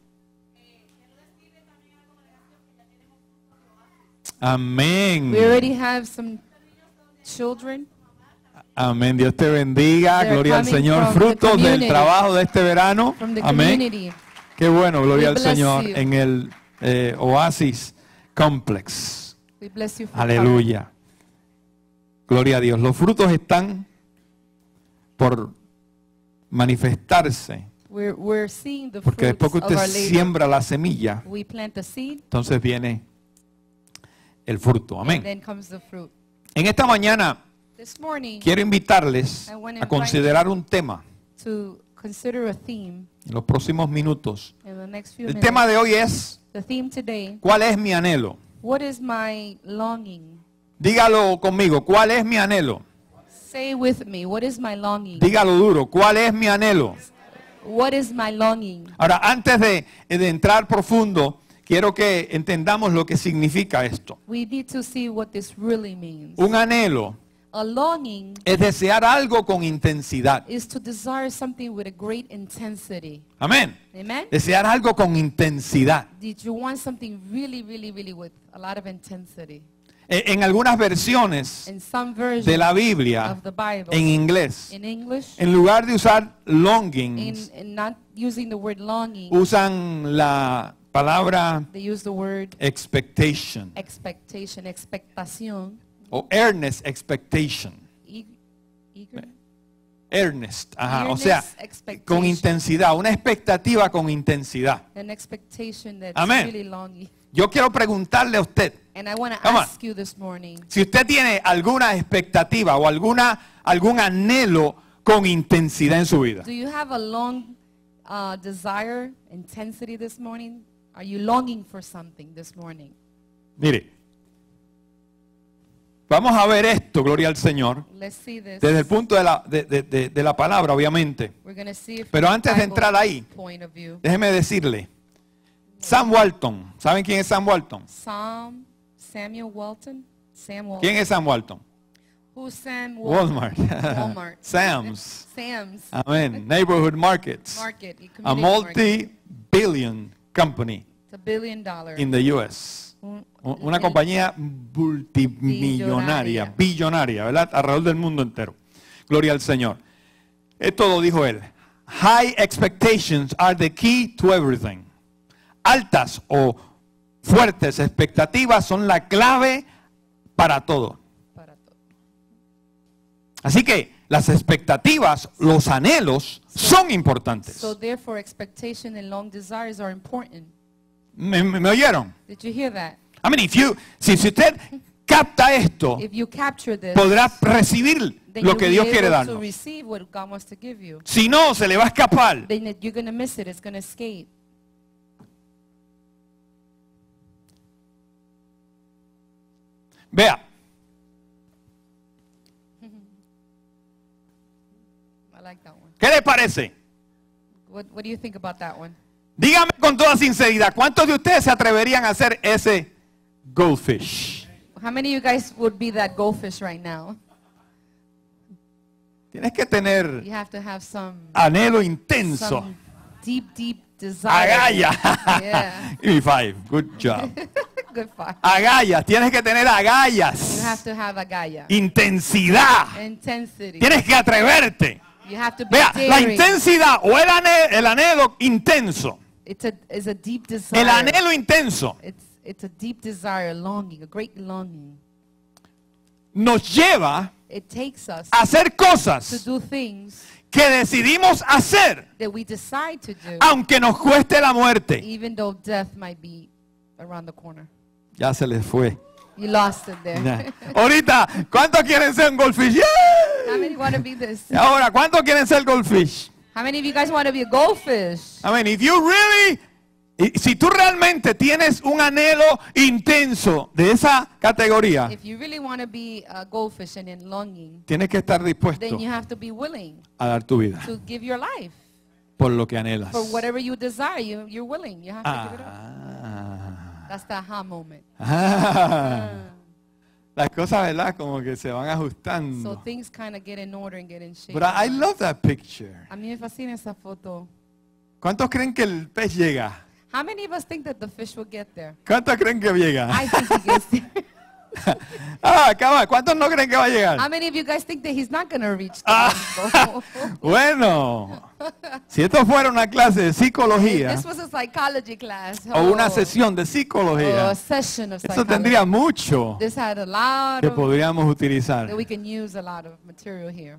Amén. We already have some children. Amén. Dios te bendiga. They're Gloria al coming Señor. from the Frutos del community. trabajo de este verano. From the Amén. community. Qué bueno. Gloria We al bless Señor. you. En el eh, Oasis Complex. We bless you for Aleluya. Gloria a Dios. Los frutos están por manifestarse. coming. We're, we're seeing the Porque fruits después que of usted our labor. siembra la semilla, We plant the seed, entonces viene el fruto. and Amén. then comes the fruit. En esta mañana This morning, quiero invitarles I wanna a invite considerar un tema to consider a theme en los próximos minutos. in the next few El minutes. tema de hoy es, The theme today, ¿cuál es mi anhelo? what is my longing? Dígalo conmigo, ¿cuál es mi anhelo? Say with me, what is my longing? Dígalo duro, ¿cuál es mi anhelo? What is my longing? Ahora, antes de, de entrar profundo, quiero que entendamos lo que significa esto. We need to see what this really means. Un anhelo A longing es desear algo con intensidad. is to desire something with a great intensity. Amén. Amen? Desear algo con intensidad. Did you want something really, really, really with a lot of intensity? E- En algunas versiones In some versions de la Biblia, of the Bible, en inglés, in English, en lugar de usar in, longings, in not using the word longing, usan la palabra they use the word expectation expectation, expectación, o earnest expectation. e- eager, Earnest, ajá, o Earnest sea, expectation. con intensidad, una expectativa con intensidad. an expectation that's Amén. really longing. Yo quiero preguntarle a usted, And I want to Come on. ask you this morning, si usted tiene alguna expectativa o alguna, algún anhelo con intensidad en su vida. do you have a long uh, desire, intensity this morning? Are you longing for something this morning? Mire, vamos a ver esto, gloria al Señor, Let's see this. desde el punto de la, de, de- de- de la palabra, obviamente. We're going to see it Pero from antes de Bible entrar ahí, point of view. Déjeme decirle, Sam Walton, ¿saben quién es Sam Walton? Sam, Samuel Walton? Sam Walton. ¿Quién es Sam Walton? Who's Sam Walton? Walmart. Walmart. Sam's. Sam's Amén. Neighborhood Markets. Market. y A community market. multi-billion company It's a billion dollar. in the U S. Un- U- Una el- compañía multimillonaria, Billonaria. billonaria, ¿verdad? Alrededor del mundo entero. Gloria al Señor. Esto lo dijo él. High expectations are the key to everything. Altas o fuertes expectativas son la clave para todo. para todo. Así que las expectativas, los anhelos son importantes. So therefore, expectation and long desires are important. ¿Me, me- me oyeron? Did you hear that? I mean, if you, si, si usted capta esto, If you capture this, podrá recibir then lo you'll que be Dios able quiere to darnos. receive what God wants to give you. Si no, se le va a escapar. Then it- you're going to miss it. It's going to escape. Vea, I like that one. ¿qué le parece? What, what do you think about that one? Dígame con toda sinceridad, ¿cuántos de ustedes se atreverían a hacer ese goldfish? How many of you guys would be that goldfish right now? Tienes que tener You have to have some, anhelo intenso. some deep, deep desire. Agallas. Yeah. Give me five. Good job. Good fire. Agallas. Tienes que tener You agallas. have to have a Gaia. Intensidad. Intensity. Tienes que atreverte. You have to be Vea, la daring. intensidad o el anhelo, el anhelo intenso. It's a, it's a deep desire. El anhelo intenso It's, it's a deep desire, longing, a great longing. nos lleva It takes us a hacer to cosas do things que decidimos hacer that we decide to do, aunque nos cueste la muerte. even though death might be around the corner. Ya se les fue. You lost it there. Ya. Ahorita, ¿cuántos quieren ser un goldfish? ¡Yeah! How many want to be this? Y ahora, ¿cuántos quieren ser goldfish? How many of you guys want to be a goldfish? I mean, if you really, y- si tú realmente tienes un anhelo intenso de esa categoría, If you really want to be a goldfish and in longing, tienes que estar dispuesto then you have to be willing a dar tu vida to give your life por lo que anhelas. for whatever you desire. You, you're willing. You have to give it up. Ah. That's the aha moment. Ah. Las cosas, ¿verdad? Como que se van So ajustando. things kind of get in order and get in shape. But I, I love that picture. A mí me fascina esa foto. ¿Cuántos creen que el pez llega? How many of us think that the fish will get there? ¿Cuántos creen que llega? I think he gets there. Ah, acaba. ¿Cuántos no creen que va a How llegar? many of you guys think that he's not going to reach the Ah. goal? Bueno, si esto fuera una clase de psicología This was a psychology class. o una oh, sesión de or psicología, a session of eso psychology. tendría mucho This had a lot que of, podríamos utilizar. that we can use a lot of material here.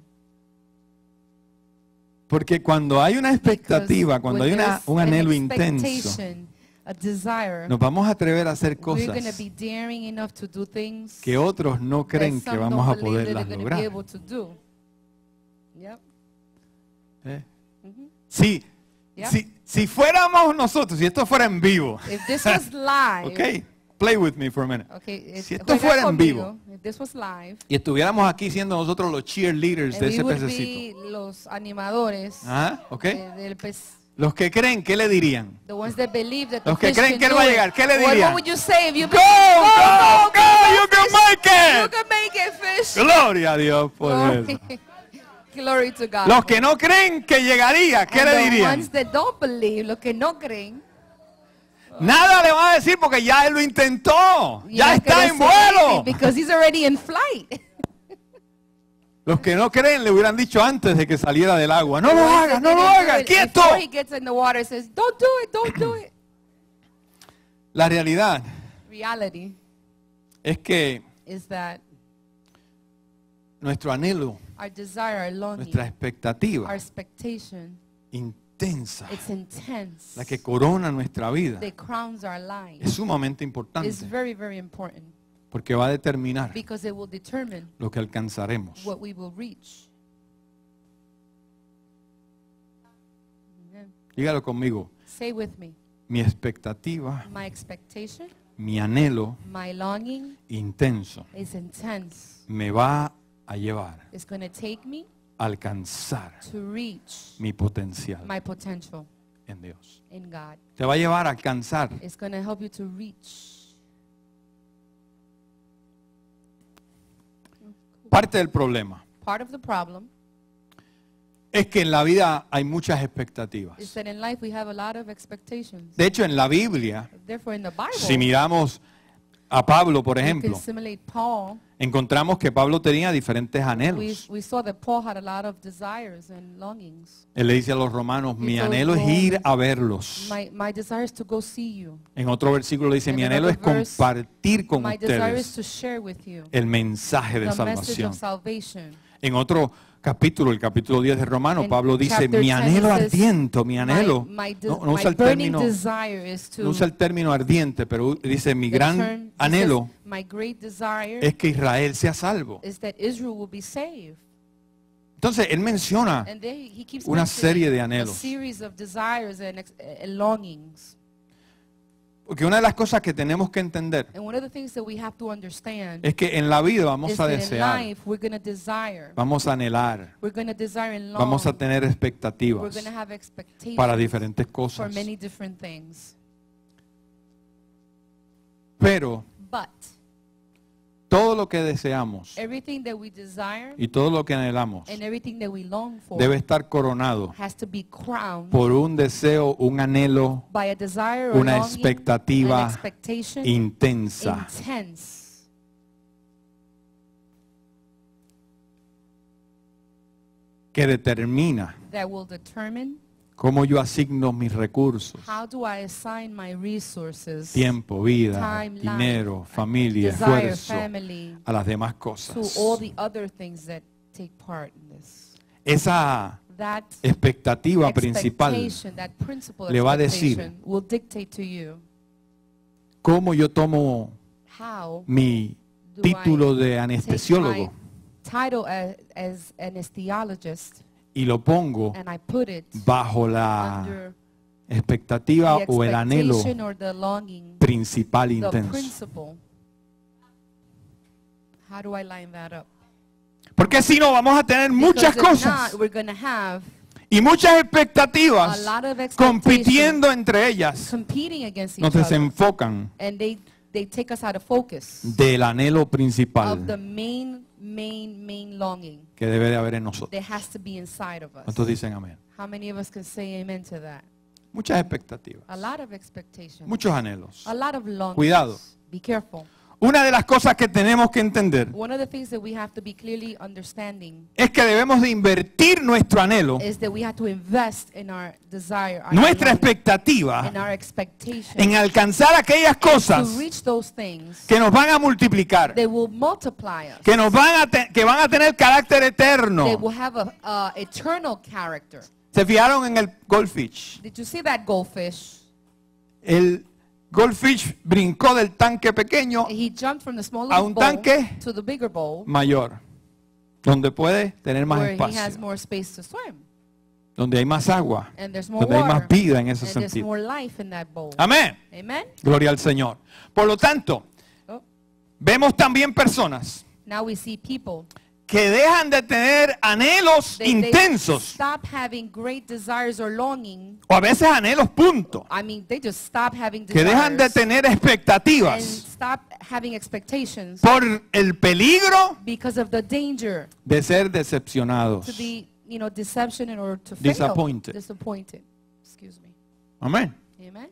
Porque cuando hay una expectativa, Because cuando when hay una, there's un an anhelo intenso, expectation, a desire, nos vamos a atrever a hacer we're going to cosas be daring enough to do things que otros no that creen que some vamos don't a believe that poderlas they're going to be lograr. able to do. Yep. ¿Eh? Mhm. Si, Yep. si, si fuéramos nosotros, si esto fuera en vivo, If this was live, ok, play with me for a minute. okay, if, Si esto juega fuera en conmigo, vivo if this was live, y estuviéramos aquí siendo nosotros los cheerleaders and de we ese would pececito, be los animadores ¿ah? ¿ok? eh, del pez. Los que creen, ¿qué le dirían? The ones that believe that the Los que fish creen can que él do va a it. llegar, ¿qué le What- dirían? What would you say if you Go, believe? go, go, you can make You it. can make it, fish. Gloria a Dios por Glory. eso. Glory to God. Los que no creen que llegaría, ¿qué And le the dirían? ones that don't believe, los que no creen, Nada le va a decir porque ya él lo intentó. you're Ya not está gonna en say vuelo. anything because he's already in flight. Los que no creen le hubieran dicho antes de que saliera del agua. No The lo ones hagas, that no lo didn't do hagas, it, quieto. Before he gets in the water, says, don't do it, don't do it. La realidad Reality es que is that nuestro anhelo, our desire, our longing, nuestra our expectativa expectation, intensa, it's intense. la que corona nuestra vida, That crowns our life es sumamente is importante very, very important porque va a determinar because it will determine lo que alcanzaremos. what we will reach. Amen. Dígalo conmigo. Say with me, Mi expectativa, my expectation, mi anhelo my longing intenso is intense. me va a llevar It's going to take me a alcanzar to reach mi potencial my potential en Dios. in God. Te va a llevar a alcanzar. It's going to help you to reach. Parte del problema Part of the problem es que en la vida hay muchas expectativas. is that in life we have a lot of expectations. De hecho, en la Biblia, Therefore, in the Bible, si miramos a Pablo, por we can ejemplo, simulate Paul. encontramos que Pablo tenía diferentes We, anhelos. we saw that Paul had a lot of desires and longings. Él le dice a los romanos, mi told anhelo es Romans, ir a verlos. My, my desire is to go see you. En otro versículo le dice, In mi anhelo es another verse, compartir con My desire is ustedes to share with you el mensaje de the message salvación. of salvation. En otro capítulo, el capítulo diez de Romanos, In Pablo dice, chapter mi ten, anhelo it says, ardiente, mi anhelo, My, my, de- no, no my usa el burning término, desire is to no usa el término ardiente, pero dice, mi the gran term- he anhelo says, my great desire es que Israel sea salvo. is that Israel will be saved. Entonces, él menciona And then he keeps una mentioning serie de a anhelos. series of desires and, ex- and longings. Porque una de las cosas que tenemos que entender And one of the things that we have to understand es que en la vida is vamos a that in desear, life we're going to desire, vamos a anhelar, we're going to desire and long, vamos a tener we're expectativas going to have expectations para diferentes for cosas. many different things. Pero But todo lo que deseamos everything that we desire y todo lo que anhelamos and everything that we long for debe estar coronado has to be crowned por un deseo, un anhelo by a desire or una longing, expectativa an expectation intensa. intense Que determina that will determine cómo yo asigno mis recursos, how do I assign my resources, tiempo, vida, time, life, dinero, familia, desire, esfuerzo, family, a las demás to cosas. all the other things that take part in this. Esa That expectativa principal, expectation, that principal le va a decir expectation will dictate to you cómo yo tomo how mi do título I de take anestesiólogo my title as, as anesthesiologist y lo pongo and I put it bajo la under expectativa the o el anhelo expectation or the longing, principal the intenso. principle. How do I line that up? Porque si no, vamos a tener muchas Because if cosas not, we're going to have y muchas a expectativas lot of expectations compitiendo entre ellas. competing against each Nos other, desenfocan and they they take us out of focus del anhelo of the principal main, main, main longing que debe de haber en nosotros. that has to be inside of us. ¿Cuántos dicen amén? How many of us can say amen to that? Muchas expectativas, A lot of expectations, muchos anhelos. a lot of longings. Cuidado. Be careful. Una de las cosas que tenemos que entender One of the things that we have to be clearly understanding es que debemos de invertir nuestro anhelo, is that we have to invest in our desire, our nuestra longing, expectativa in our expectation en alcanzar aquellas cosas to reach those things que nos van a multiplicar, that will multiply us, que nos van a te- que van a tener carácter that eterno. will have a uh, eternal character. ¿Se fijaron en el goldfish? Did you see that goldfish? El goldfish brincó del tanque pequeño He jumped from the small a little un bowl tanque to the bigger bowl mayor, donde puede tener más where he has espacio, more space to swim. donde hay más agua, And there's more donde hay más water. vida en ese And there's sentido. more life in that bowl. Amén. Amen? Gloria al Señor. Por lo tanto, Oh, vemos también personas now we see people. que dejan de tener anhelos They, they intensos, stop having great desires or longing. o a veces anhelos punto, I mean, they just stop having que dejan de desires tener and expectativas stop having expectations por el peligro because of the danger de ser to decepcionados. be, you know, deception in order to fail. Disappointed. Disappointed. Excuse me. Amén. Amen.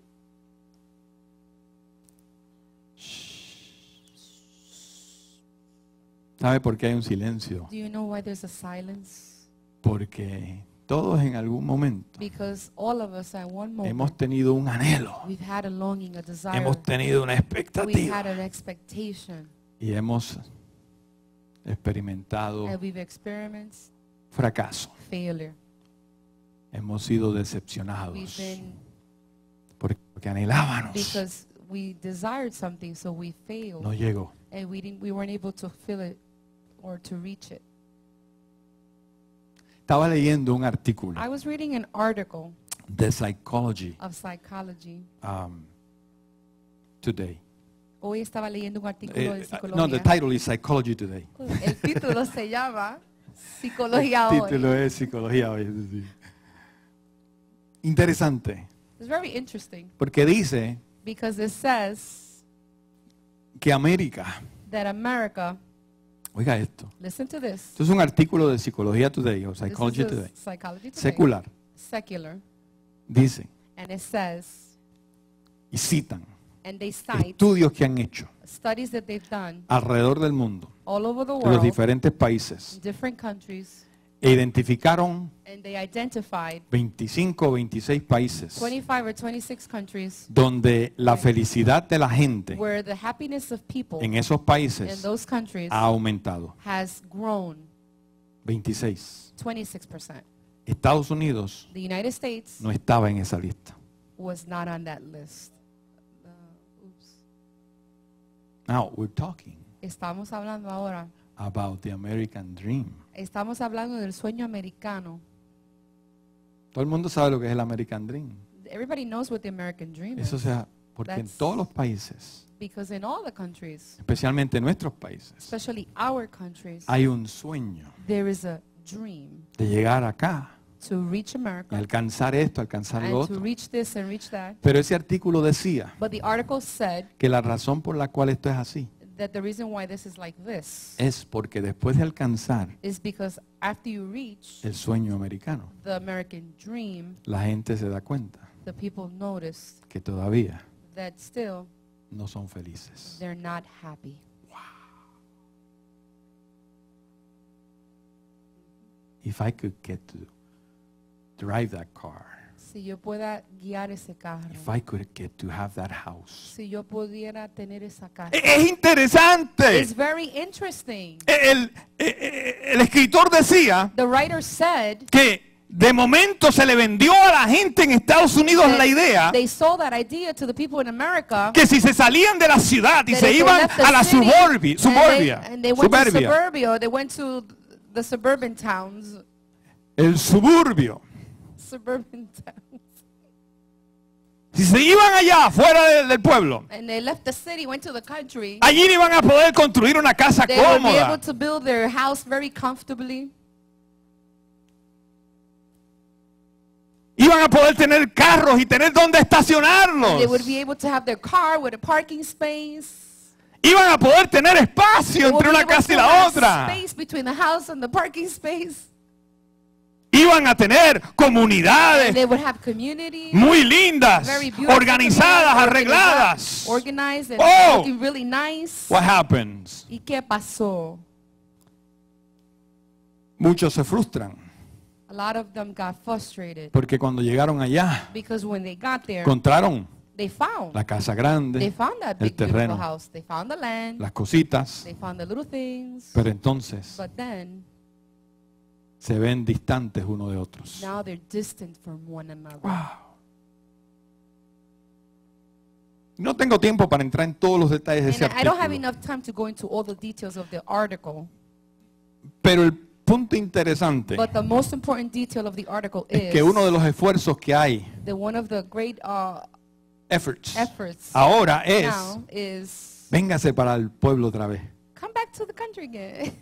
¿Sabe por qué hay un silencio? Do you know why there's a silence? Porque todos en algún momento Because all of us at one moment hemos tenido un anhelo, we've had a longing, a desire. hemos tenido una We've had expectativa an expectation, y hemos experimentado and we've experienced fracaso. failure. Hemos sido We've decepcionados been porque anhelábamos. because we desired something, so we failed, No llegó. and we didn't. We weren't able to fill it or to reach it. Estaba leyendo un artículo I was reading an article de Psychology of psychology. um, Today. Hoy estaba leyendo un artículo de Eh, psicología. no, the title is Psychology Today. El título se llama Psicología El Hoy. título es Psicología hoy. es decir. Interesante, It's very interesting porque dice because it says que América, that America, oiga esto, listen to this. esto es un artículo de Psicología Today o This is Psychology a Today, Psychology Today. secular, Secular. dice, And it says, y citan and they cite estudios que han hecho studies that they've done alrededor del mundo, all over the de los world, diferentes países, in different countries, e identificaron and they identified veinticinco o veintiséis países twenty-five or twenty-six countries donde la felicidad de la gente where the happiness of people en esos in países those countries ha aumentado. has grown veintiséis. twenty-six percent. Estados Unidos The United States no estaba en esa lista. was not on that list. Uh, oops. Now we're talking Estamos hablando ahora, about the American dream. estamos hablando del sueño americano. Todo el mundo sabe lo que es el American dream. Everybody knows what the American dream is. Eso se ha Porque en That's todos los países, because in all the countries, especialmente en nuestros países, especially our countries, hay un sueño there is a dream de llegar acá to reach y America alcanzar esto, alcanzar lo and to otro. reach this and reach that. Pero ese artículo decía But the article said que la razón por la cual esto es así that the reason why this is like this es porque después de alcanzar is because after you reach el sueño americano, the American dream, la gente se da cuenta the people notice que todavía that still no son felices. they're not happy. If I could get to drive that car, Si yo pueda guiar ese carro, if I could get to have that house. si yo pudiera tener esa casa. E- Es interesante. It's very interesting. El, el- el escritor decía The writer said que de momento se le vendió a la gente en Estados Unidos that la idea they sold that idea to the people in America que si se salían de la ciudad y that se if they iban left the a la city suburbia, and they- suburbia, and they went to suburbia, suburbia, or they went to the suburban towns, el suburbio, suburban towns, si se iban allá fuera de- del pueblo, and they left the city, went to the country, allí no iban a poder construir una casa they would be cómoda. able to build their house very comfortably. Iban a poder tener carros y tener dónde And estacionarlos. they would be able to have their car with a parking space. Iban a poder tener espacio They would entre be una able casa y to la have otra. space between the house and the parking space. Iban a tener And comunidades they would have community. muy lindas, Very beautiful organizadas, community, arregladas. Organized and Oh. looking really nice. What happens? ¿Y qué pasó? Muchos se frustran A lot of them got frustrated porque cuando llegaron allá because when they got there, encontraron they found la casa they grande, found that el big beautiful terreno, house. They found the land. las cositas, They found the little things. pero entonces But then se ven distantes unos de otros. now they're distant from one another. No tengo tiempo para entrar en todos los detalles de ese And I don't have artículo, enough time to go into all the details of the article. pero el punto interesante But the most important detail of the article es is que uno de los esfuerzos que hay, that one of the great uh, efforts, efforts ahora es, now is véngase para el pueblo otra vez. come back to the country again.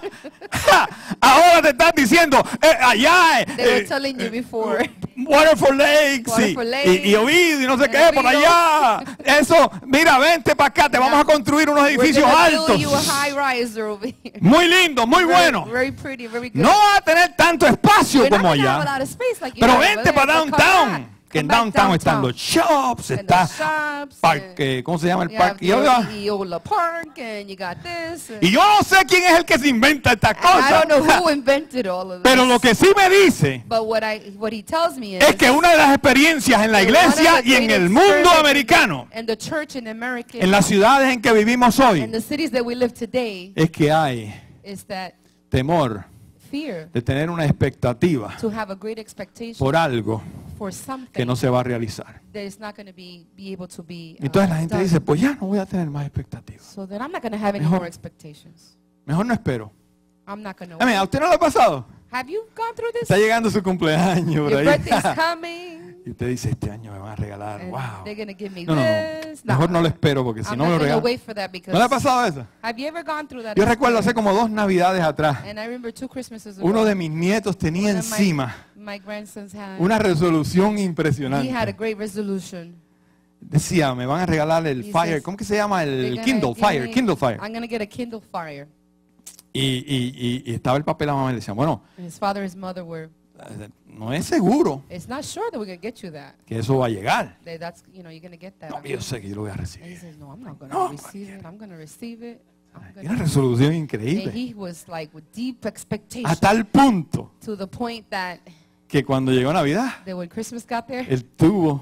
Ahora te están diciendo, eh, allá, They were eh, telling you before. Waterford Lakes, y- Waterford Lakes, y, y Ovidio y no sé and qué, por Oviedo. allá. Eso, mira, vente para acá, te vamos a construir unos We're edificios gonna build altos. you a high riser over here. Muy lindo, muy Very- bueno. Very pretty, very good. No va a tener tanto espacio We're not como gonna have a allá. lot of space like you Pero have over vente there, para but come downtown. back. Que en Come back downtown están downtown. los shops, And está the shops, parque, ¿cómo se llama el You have parque? the Y yo, Eola Park, and you got this. and- y yo no sé quién es el que se inventa estas and I don't know cosas. who invented all of this. Pero lo que sí me dice But what I what he tells me is es que una de las experiencias en la that one of iglesia the y en great el mundo experiments americano, and the church in America, en las ciudades en que vivimos in hoy, the cities that we live today, es que hay is that temor fear de tener una expectativa to have a great expectation por algo for something que no se va a realizar. that is not going to be be able to be. uh, Entonces la gente done. dice, pues ya no voy a tener más expectativas. So then I'm not going to have any Mejor. more expectations. Mejor no espero. I'm not going to. Amén, ¿a usted no le ha pasado? Have you gone through this? Está llegando su cumpleaños por Your ahí. birthday's coming. Y usted dice, este año me van a regalar, And wow. they're going to give me No, no, no. this. Mejor no lo Nah. espero porque si I'm no me not lo going to regalan. wait for that because. ¿No le ha pasado eso? Have you ever gone through that? Yo recuerdo hace experience? como dos navidades atrás, And I remember two Christmases ago. uno de mis nietos tenía one of my- encima My grandson's had. una resolución He had a impresionante. great resolution. Decía, me van a regalar el He Fire, says, ¿cómo que se llama? They're El gonna Kindle give Fire, me- Kindle Fire. I'm going to get a Kindle Fire. Y, y- y- y estaba el papel, la mamá le decía, bueno, And his father and his mother were, eh, no es seguro it's not sure that we're going to get you that. que eso va a llegar. That that's, you know, you're going to get that. No, yo sé que yo lo voy a And he recibir. says, no, I'm not going No, to receive it. I'm going to receive it. I'm Y gonna una resolución And increíble. he was like with deep expectation A tal punto to the point that, que cuando llegó Navidad, that when Christmas got there, él tuvo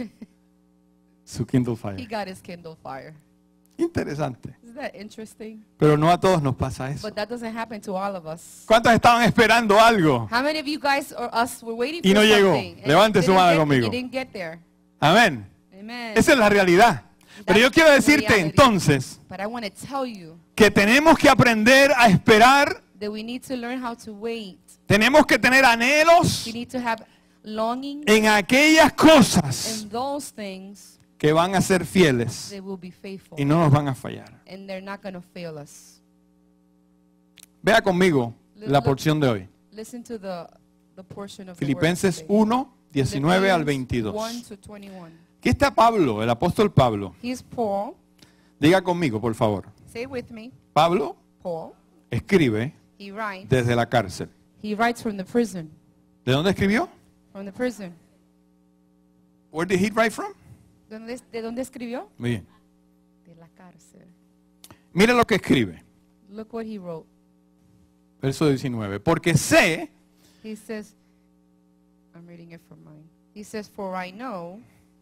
su Kindle he Fire. got his Kindle Fire. Interesante. Isn't that interesting? Pero no a todos nos pasa eso. But that doesn't happen to all of us. ¿Cuántos estaban esperando algo? How many of you guys or us were waiting Y for no llegó. something? and Levante you su didn't mano get- conmigo. You didn't get there. Amén. Amen. Esa es la realidad. Pero yo quiero decirte reality. entonces But I want to tell you que tenemos que aprender a esperar, that we need to learn how to wait. tenemos que tener anhelos We need to have longing en aquellas cosas in those things que que van a ser fieles they will be faithful. y no nos van a fallar. And they're not going to fail us. Vea conmigo la porción de hoy. Listen to the, the portion of Filipenses the word uno, diecinueve al Philippians veintidós. one to twenty-one. Aquí está Pablo, el apóstol Pablo. He's Paul. Diga conmigo, por favor. Say with me. Pablo Paul. escribe He writes. desde la cárcel. He writes from the prison. ¿De dónde escribió? From the prison. Where did he write from? ¿Dónde- ¿De dónde escribió? Muy bien. De la cárcel. Mire lo que escribe. Look what he wrote. Verso diecinueve. Porque sé He says, I'm reading it from mine. He says, for I know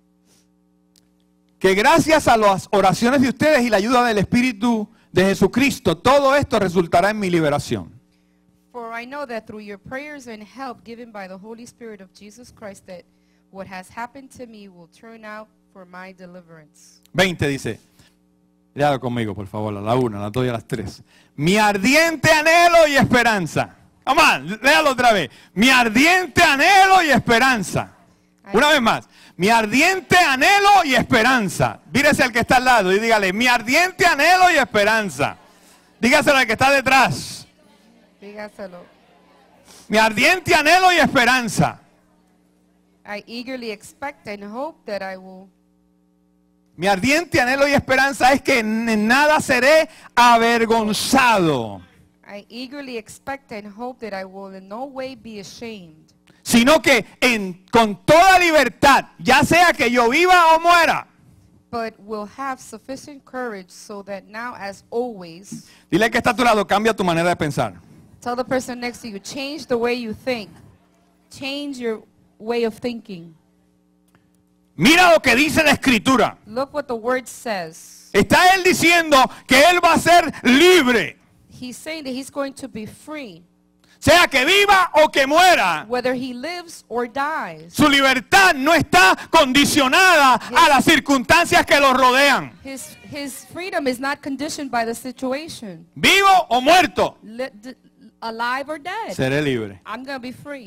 que gracias a las oraciones de ustedes y la ayuda del Espíritu de Jesucristo, todo esto resultará en mi liberación. For I know that through your prayers and help given by the Holy Spirit of Jesus Christ, that what has happened to me will turn out for my deliverance. veinte dice, léalo conmigo por favor, a la una, a las dos y a las tres. Mi ardiente anhelo y esperanza. Vamos, léalo otra vez. Mi ardiente anhelo y esperanza. Una vez más. Mi ardiente anhelo y esperanza. Mírese al que está al lado y dígale, mi ardiente anhelo y esperanza. Dígaselo al que está detrás. Dígaselo. Mi ardiente anhelo y esperanza. I eagerly expect and hope that I will. Mi ardiente anhelo y esperanza es que en nada seré avergonzado, I eagerly expect and hope that I will in no way be ashamed, sino que en, con toda libertad, ya sea que yo viva o muera. but will have sufficient courage so that now as always, Dile que está a tu lado, cambia tu manera de pensar. tell the person next to you, change the way you think. Change your way of thinking. Mira lo que dice la Escritura. Look what the word says. Está él diciendo que él va a ser libre, He's saying that he's going to be free, sea que viva o que muera. whether he lives or dies. Su libertad no está condicionada a las circunstancias que lo rodean. His, his freedom is not conditioned by the situation. Vivo o muerto, Li- d- alive or dead. seré libre. I'm going to be free.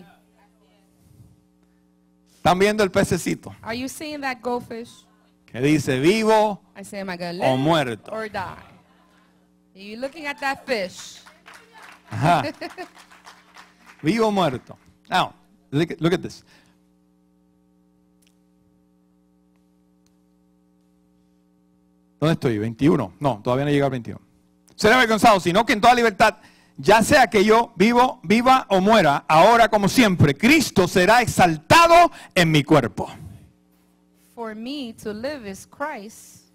¿Están viendo el pececito? Are you seeing that goldfish? Que dice vivo I say, am I going to o live muerto. or die? Are you looking at that fish? Ajá. Vivo o muerto. Now, look at, look at this. ¿Dónde estoy? veintiuno. No, todavía no llega al veintiuno. Seré avergonzado, sino que en toda libertad, ya sea que yo vivo, viva o muera, ahora como siempre, Cristo será exaltado en mi cuerpo. For me to live is Christ.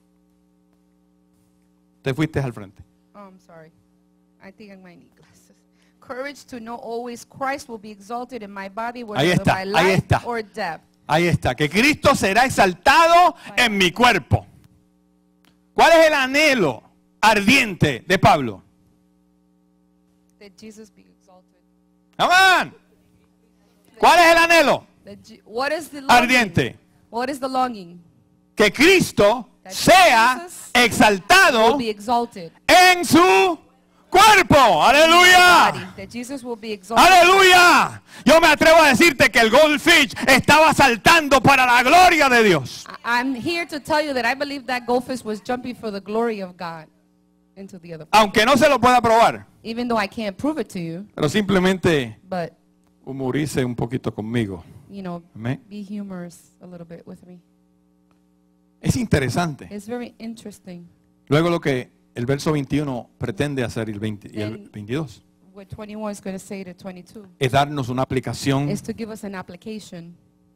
Te fuiste al frente. Oh, I'm sorry. I think I might need glasses. Courage to know always Christ will be exalted in my body, whether Ahí está, by ahí life está. or death. Ahí está, que Cristo será exaltado en mi cuerpo. ¿Cuál es el anhelo ardiente de Pablo? That Jesus be exalted. Come on. ¿Cuál es el anhelo That Je- what is the longing? ardiente? What is the longing? Que Cristo That sea Jesus exaltado will be exalted. en su cuerpo. in my Aleluya. body. That Jesus will be exalted. Aleluya. Yo me atrevo a decirte que el goldfish estaba saltando para la gloria de Dios. I- I'm here to tell you that I believe that goldfish was jumping for the glory of God into the other. Aunque no se lo pueda probar, Even though I can't prove it to you, pero simplemente but humorice un poquito conmigo. you know, Amén. be humorous a little bit with me. Es interesante. It's very interesting. Luego lo que el verso veintiuno pretende hacer y el, veinte y el Then- veintidós What twenty-one is going to say to twenty-two es darnos una aplicación is to give us an application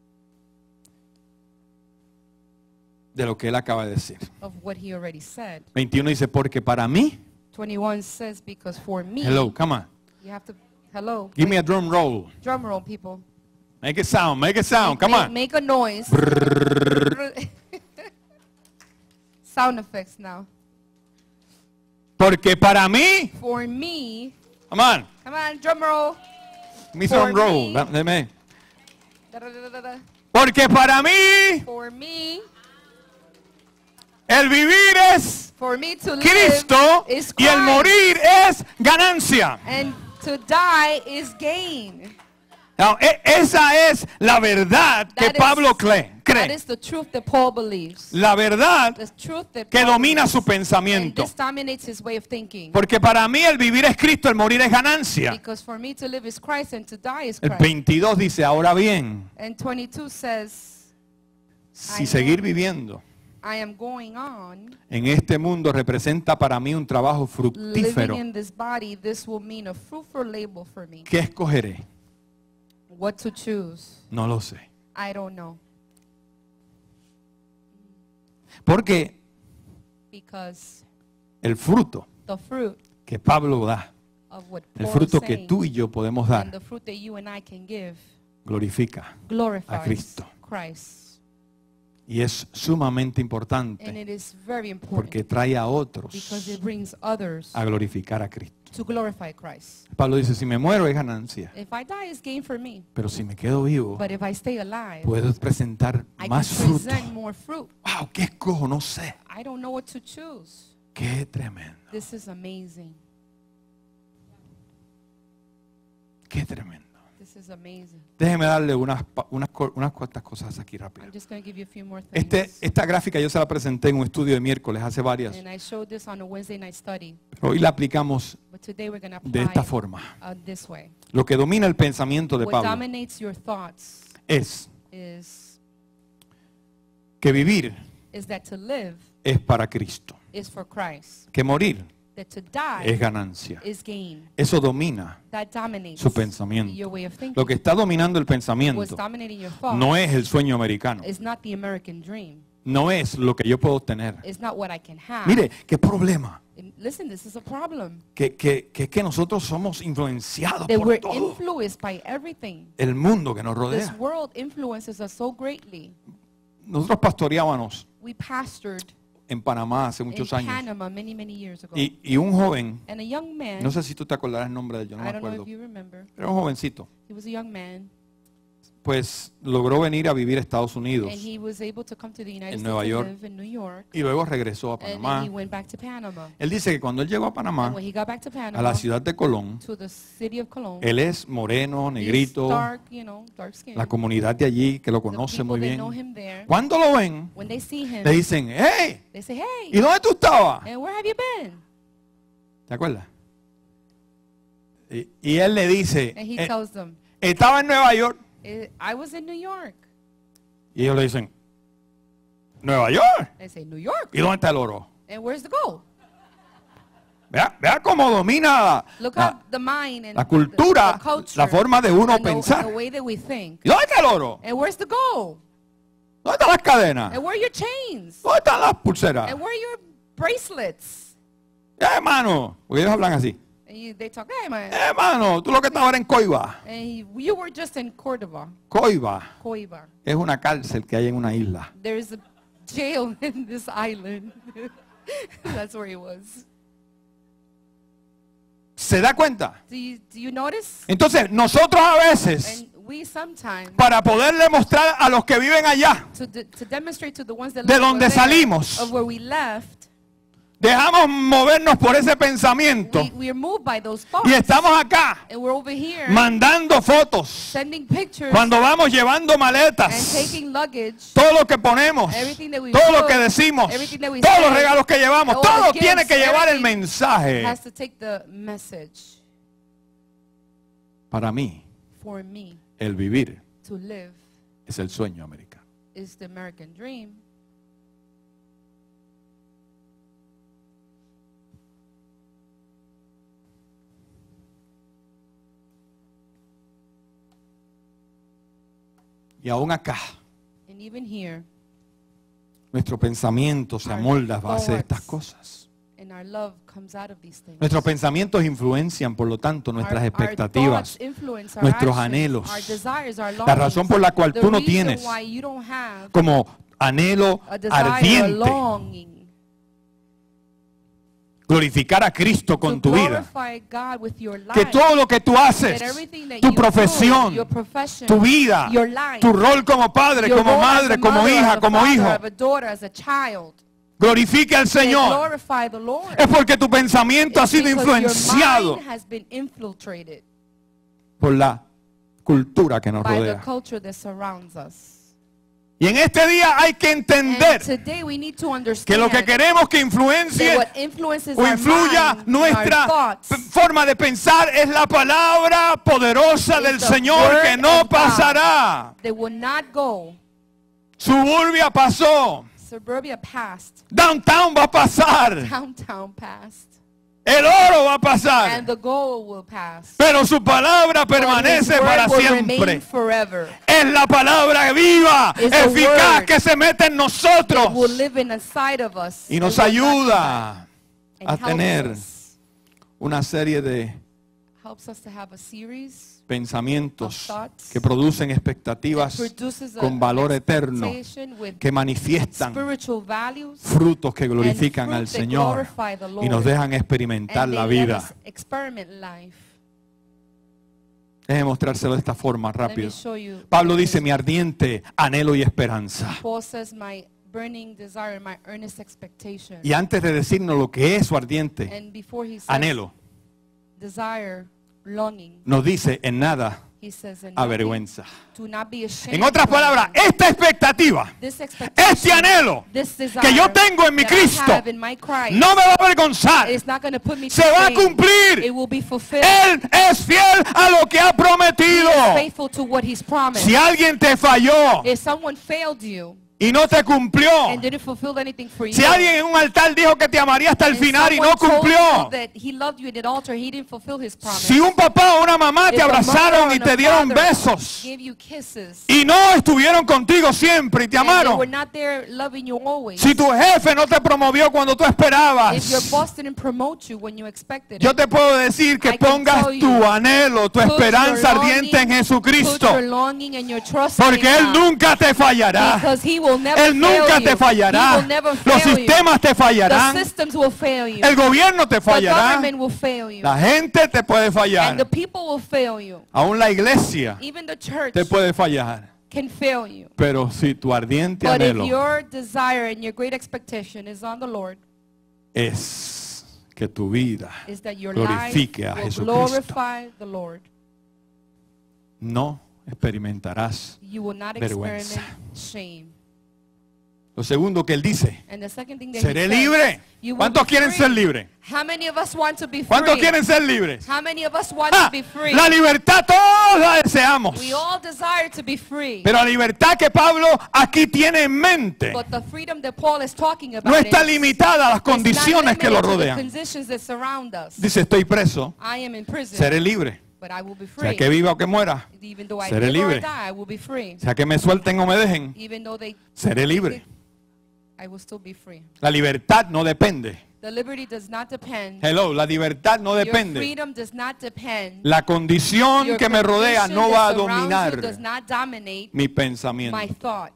de lo que él acaba de decir. of what he already said. veintiuno dice, porque para mí, twenty-one says, because for me, hello, come on, you have to, hello, give me a drum roll. drum roll, people. Make it sound, make it sound, Make- come make, on. Make a noise. Sound effects now. Porque para mí, For me, come on, come on, drum roll. give me For some roll. me. Da- deme. Da-da-da-da-da. Porque para mí, For me, el vivir es for me to Cristo live is y el Christ, morir es ganancia. and to die is gain. No, e- esa es la verdad que That is- Pablo cree. That cree. is the truth that Paul believes. La verdad The truth that que Paul domina believes. su And pensamiento. this dominates his way of thinking. Porque para mí el vivir es Cristo, el morir es ganancia. Because for me to live is Christ and to die is El Christ. veintidós dice, ahora bien, And twenty-two says, si seguir viviendo I am going on en este mundo representa para mí un trabajo living fructífero, in this body, this will mean a fruitful labor for me. ¿qué escogeré? What to choose? No lo sé. I don't know. Porque Because el fruto the fruit que Pablo da, of what el Paul fruto is que saying, tú y yo podemos and dar, the fruit that you and I can give glorifica glorifies a Cristo. Christ. Y es sumamente And importante it is very important porque trae a because otros it brings others a glorificar a Cristo. to glorify Christ. Pablo dice, si me muero es ganancia, If I die, it's gain for me. pero si me quedo vivo, But if I stay alive, puedo presentar I más can fruto. present more fruit. Wow, ¿qué escojo? No sé. I don't know what to choose. Qué tremendo, This is amazing. qué tremendo. This is amazing. Déjeme darle unas, pa- unas, co- unas cuantas cosas aquí rápido. I'm just going to give you a few more things. Este, esta gráfica yo se la presenté en un estudio de miércoles hace varias, And I showed this on a Wednesday night study, pero hoy la aplicamos but today we're going to de apply esta it, forma. uh, this way. Lo que domina el pensamiento de What Pablo dominates your thoughts es is que vivir is that to live es para Cristo, is for Christ, que morir that to die es ganancia. is gain. Eso domina That dominates su pensamiento. your way of thinking. Lo que está dominando el What's pensamiento dominating your thoughts no es el sueño americano, is not the American dream. no es lo que yo puedo obtener. It's not what I can have. Mire, qué problema, And listen, this is a problem. que, que, que es que nosotros somos influenciados That por we're todo influenced by everything. el mundo que nos This rodea. world influences us so greatly. Nosotros pastoreábamos We pastored en Panamá hace in muchos años Panama many, many years ago. y, y un joven, And a young man, no sé si tú te acordarás el nombre de él, yo no I me don't know acuerdo, if you remember, era un jovencito, he was a young man, pues logró venir a vivir a Estados Unidos and he was able to come to the United en States Nueva to York, live in New York, y luego regresó a and then he Panamá. went back to Panama. Él dice que cuando él llegó a And Panamá, when he got back to a Panama, la ciudad de Colón, to the city of Cologne, él es moreno, he's negrito, dark, you know, dark skin. la comunidad de allí que lo The conoce people muy that bien. know him there, Cuando lo ven, when they see him, le dicen, hey, they say, hey, ¿y dónde tú estabas? and where have you been? ¿Te acuerdas? Y, y él le dice, And he "Eh, tells them, estaba en Nueva York. "Eh, I was in New York. Y ellos le dicen, ¿Nueva York? They say, New York. ¿Y dónde está el oro? And where's the gold? Vea, vea cómo domina Look la, at the mind and la the- cultura, the culture, la forma de uno and the, pensar. the way that we think. ¿Y dónde está el oro? And where's the gold? ¿Dónde están las cadenas? And where are your chains? ¿Dónde están las pulseras? And where are your bracelets? Eh, hermano, porque ellos hablan así. And you, they talk, hey man. Eh, hermano, tú lo que estabas era en Coiba. And he, you were just in Córdoba, Coiba Coiba. es una cárcel que hay en una isla. There is a jail in this island. That's where he was. ¿Se da cuenta? Do you, do you notice? Entonces, nosotros a veces, And we sometimes, para poderle mostrar a los que viven allá, to, de- to demonstrate to the ones that de live over donde there, salimos, of where we left, dejamos movernos por ese pensamiento we, we are moved by those thoughts. y estamos acá And we're over here mandando fotos. sending pictures Cuando vamos llevando and maletas, taking luggage, todo lo que ponemos, everything that we todo lo put, que decimos, everything that we todos los say, regalos que llevamos, all the todo gifts, tiene que llevar el everything mensaje. has to take the message. Para mí, For me, el vivir to live es el sueño americano. is the American dream. Y aún acá, And even here, nuestro pensamiento se Our amolda a base de thoughts. estas cosas. and our love comes out of these things. Nuestros pensamientos influencian, por lo tanto, nuestras Our- our expectativas, thoughts influence our nuestros actions, anhelos. our desires, our La longings. razón por la cual The tú no reason tienes why you don't have como anhelo a desire, a ardiente longing glorificar a Cristo con to tu vida. glorify God with your life. Que todo lo que tú haces, That everything that tu you profesión, do, your profession, tu vida, your life, tu rol como padre, your como role as madre, a como mother, as hija, a como father, hijo, as a daughter, as a child, glorifique al they Señor. glorify the Lord. Es porque tu pensamiento ha It's sido because your influenciado mind has been infiltrated por la cultura que nos by the rodea. culture that surrounds us. Y en este día hay que And entender today we need to understand que lo que queremos que that influencie what influences o our influya mind, nuestra our thoughts, p- forma de pensar es la palabra poderosa is del the Señor word que no of God. pasará. they will not go. Suburbia pasó. Suburbia passed. Downtown va a pasar. Downtown passed. El oro va a And pasar. the gold will pass. Pero su palabra But his permanece word para will siempre. remain forever. Es la palabra viva, It's the eficaz word que se mete en nosotros It will live inside of us. y nos It will not ayuda die. a And helps tener us. una serie de Helps us to have a series pensamientos of thoughts que producen that expectativas produces a- con valor an eterno, expectation with que manifiestan spiritual values frutos que glorifican and al fruit that Señor glorify the y nos Lord. dejan experimentar and la they let vida. us experiment life. Déjeme mostrárselo de esta forma Let me rápido. show you. Pablo dice, mi ardiente anhelo y esperanza. Paul says, my burning desire, my earnest expectation. Y antes de decirnos lo que es su ardiente And before he says anhelo, desire, longing, nos dice en nada he says, in nothing, avergüenza. do not be ashamed En otras of palabras, anything. esta expectativa, This expectation, este anhelo this desire que yo tengo en mi that I Cristo have in my Christ, no me va a avergonzar. it's not going to put me to Se va a shame. cumplir. It will be fulfilled. Él es fiel a lo que ha He prometido. is faithful to what he's promised. Si alguien te falló If someone failed you y no te cumplió, and didn't fulfill anything for you, si alguien en un altar dijo que te amaría hasta el and final y someone no told cumplió, you that he loved you at the altar, he didn't fulfill his promise. si un papá o una mamá If te a mother abrazaron y and te a dieron father besos gave you kisses, y no estuvieron contigo siempre y te and they were amaron, not there loving you always, si tu jefe no te promovió cuando tú if your esperabas, boss didn't promote you when you expected yo it, te puedo decir que I can pongas tell tu you, anhelo, tu put esperanza your ardiente en longing- Jesucristo, put your longing and your trust in porque Él God, nunca te fallará. because he will never Él nunca fail te you. fallará. He will never Los fail sistemas te you. fallarán. The systems will fail you. El gobierno te The fallará. government will fail you. La gente te puede And the fallar. people will fail you. Aún la iglesia Even the church te puede fallar. can fail you. Pero si tu ardiente But if anhelo your desire and your great expectation is on the Lord, es que tu vida is that your life glorifique a will Jesucristo, glorify the Lord, no experimentarás you will not vergüenza. experiment shame. Lo segundo que él dice, And the second thing that seré he says, libre. you will ¿Cuántos be quieren free. ser libres? How many of us want to be free? ¿Cuántos quieren ser libres? How many of us want Ah, to be free? la libertad todos la deseamos. We all desire to be free. Pero la libertad que Pablo aquí tiene en mente But the freedom that Paul is talking about no está is, limitada a las it's not condiciones que lo limited to the rodean. conditions that surround us. Dice, estoy preso, I am in prison, seré libre. but I will be Sea free. que viva o que muera, Even though I seré live or libre. die, I will be free. sea que me suelten o me dejen, Even though they, seré libre. I will still be free. La libertad no depende. The liberty does not depend. Hello, la libertad no Your depende. freedom does not depend. La condición Your que me rodea condition no va a that surrounds you dominar does not dominate mi pensamiento. my thought.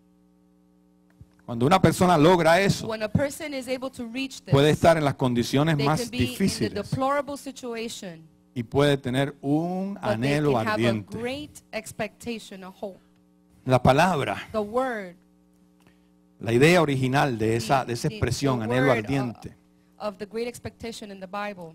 Cuando una persona logra eso, When a person is able to reach this, puede estar en las condiciones they más can be in the difíciles deplorable situation, y puede tener un but they anhelo can have a ardiente. great expectation, a hope. La palabra, The word, la idea original de esa, de esa the- expresión, the anhelo word, ardiente, uh, of the great expectation in the Bible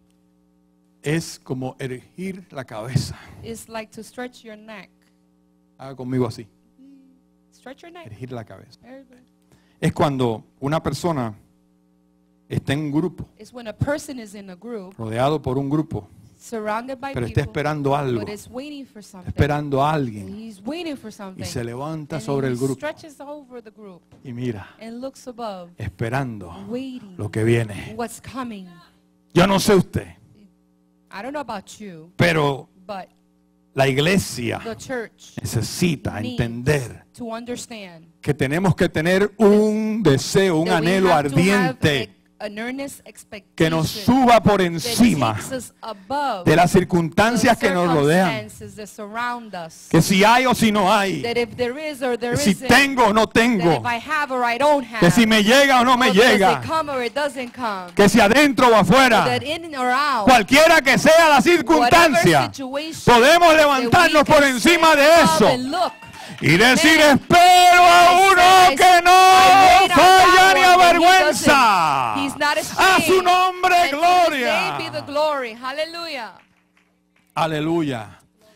es como erigir la cabeza. is like to stretch your neck. Haga conmigo así, Stretch your neck. erigir la cabeza. Very good. Es cuando una persona está en un grupo, It's when a person is in a group, rodeado por un grupo, surrounded by pero está people, esperando algo, but is waiting for está something. esperando a alguien He's waiting for something. y se levanta And sobre he el grupo stretches over the group y mira, and looks above, esperando waiting lo que viene. what's coming. Yo no sé usted, I don't know about you, pero but la iglesia the church necesita needs entender to understand que tenemos que tener un deseo, un that we anhelo have to have ardiente a- an earnest que nos expectation suba por that encima takes us above de las circunstancias the que nos rodean. circumstances that surround us. Que si hay o si no hay, That if there is or there que si isn't, tengo o no that tengo, if I have or I don't have, que si me llega o no me or does llega, it come or it doesn't come, que si adentro o afuera, that in or out, cualquiera que sea la whatever circunstancia, situation, podemos that we levantarnos can por encima de stand up eso and look. y decir, Amen. espero a I uno say, que no I wait on falla that ni one, and he avergüenza. doesn't- he's not A ashamed. su nombre, And to his name be the gloria. glory. Hallelujah. Aleluya.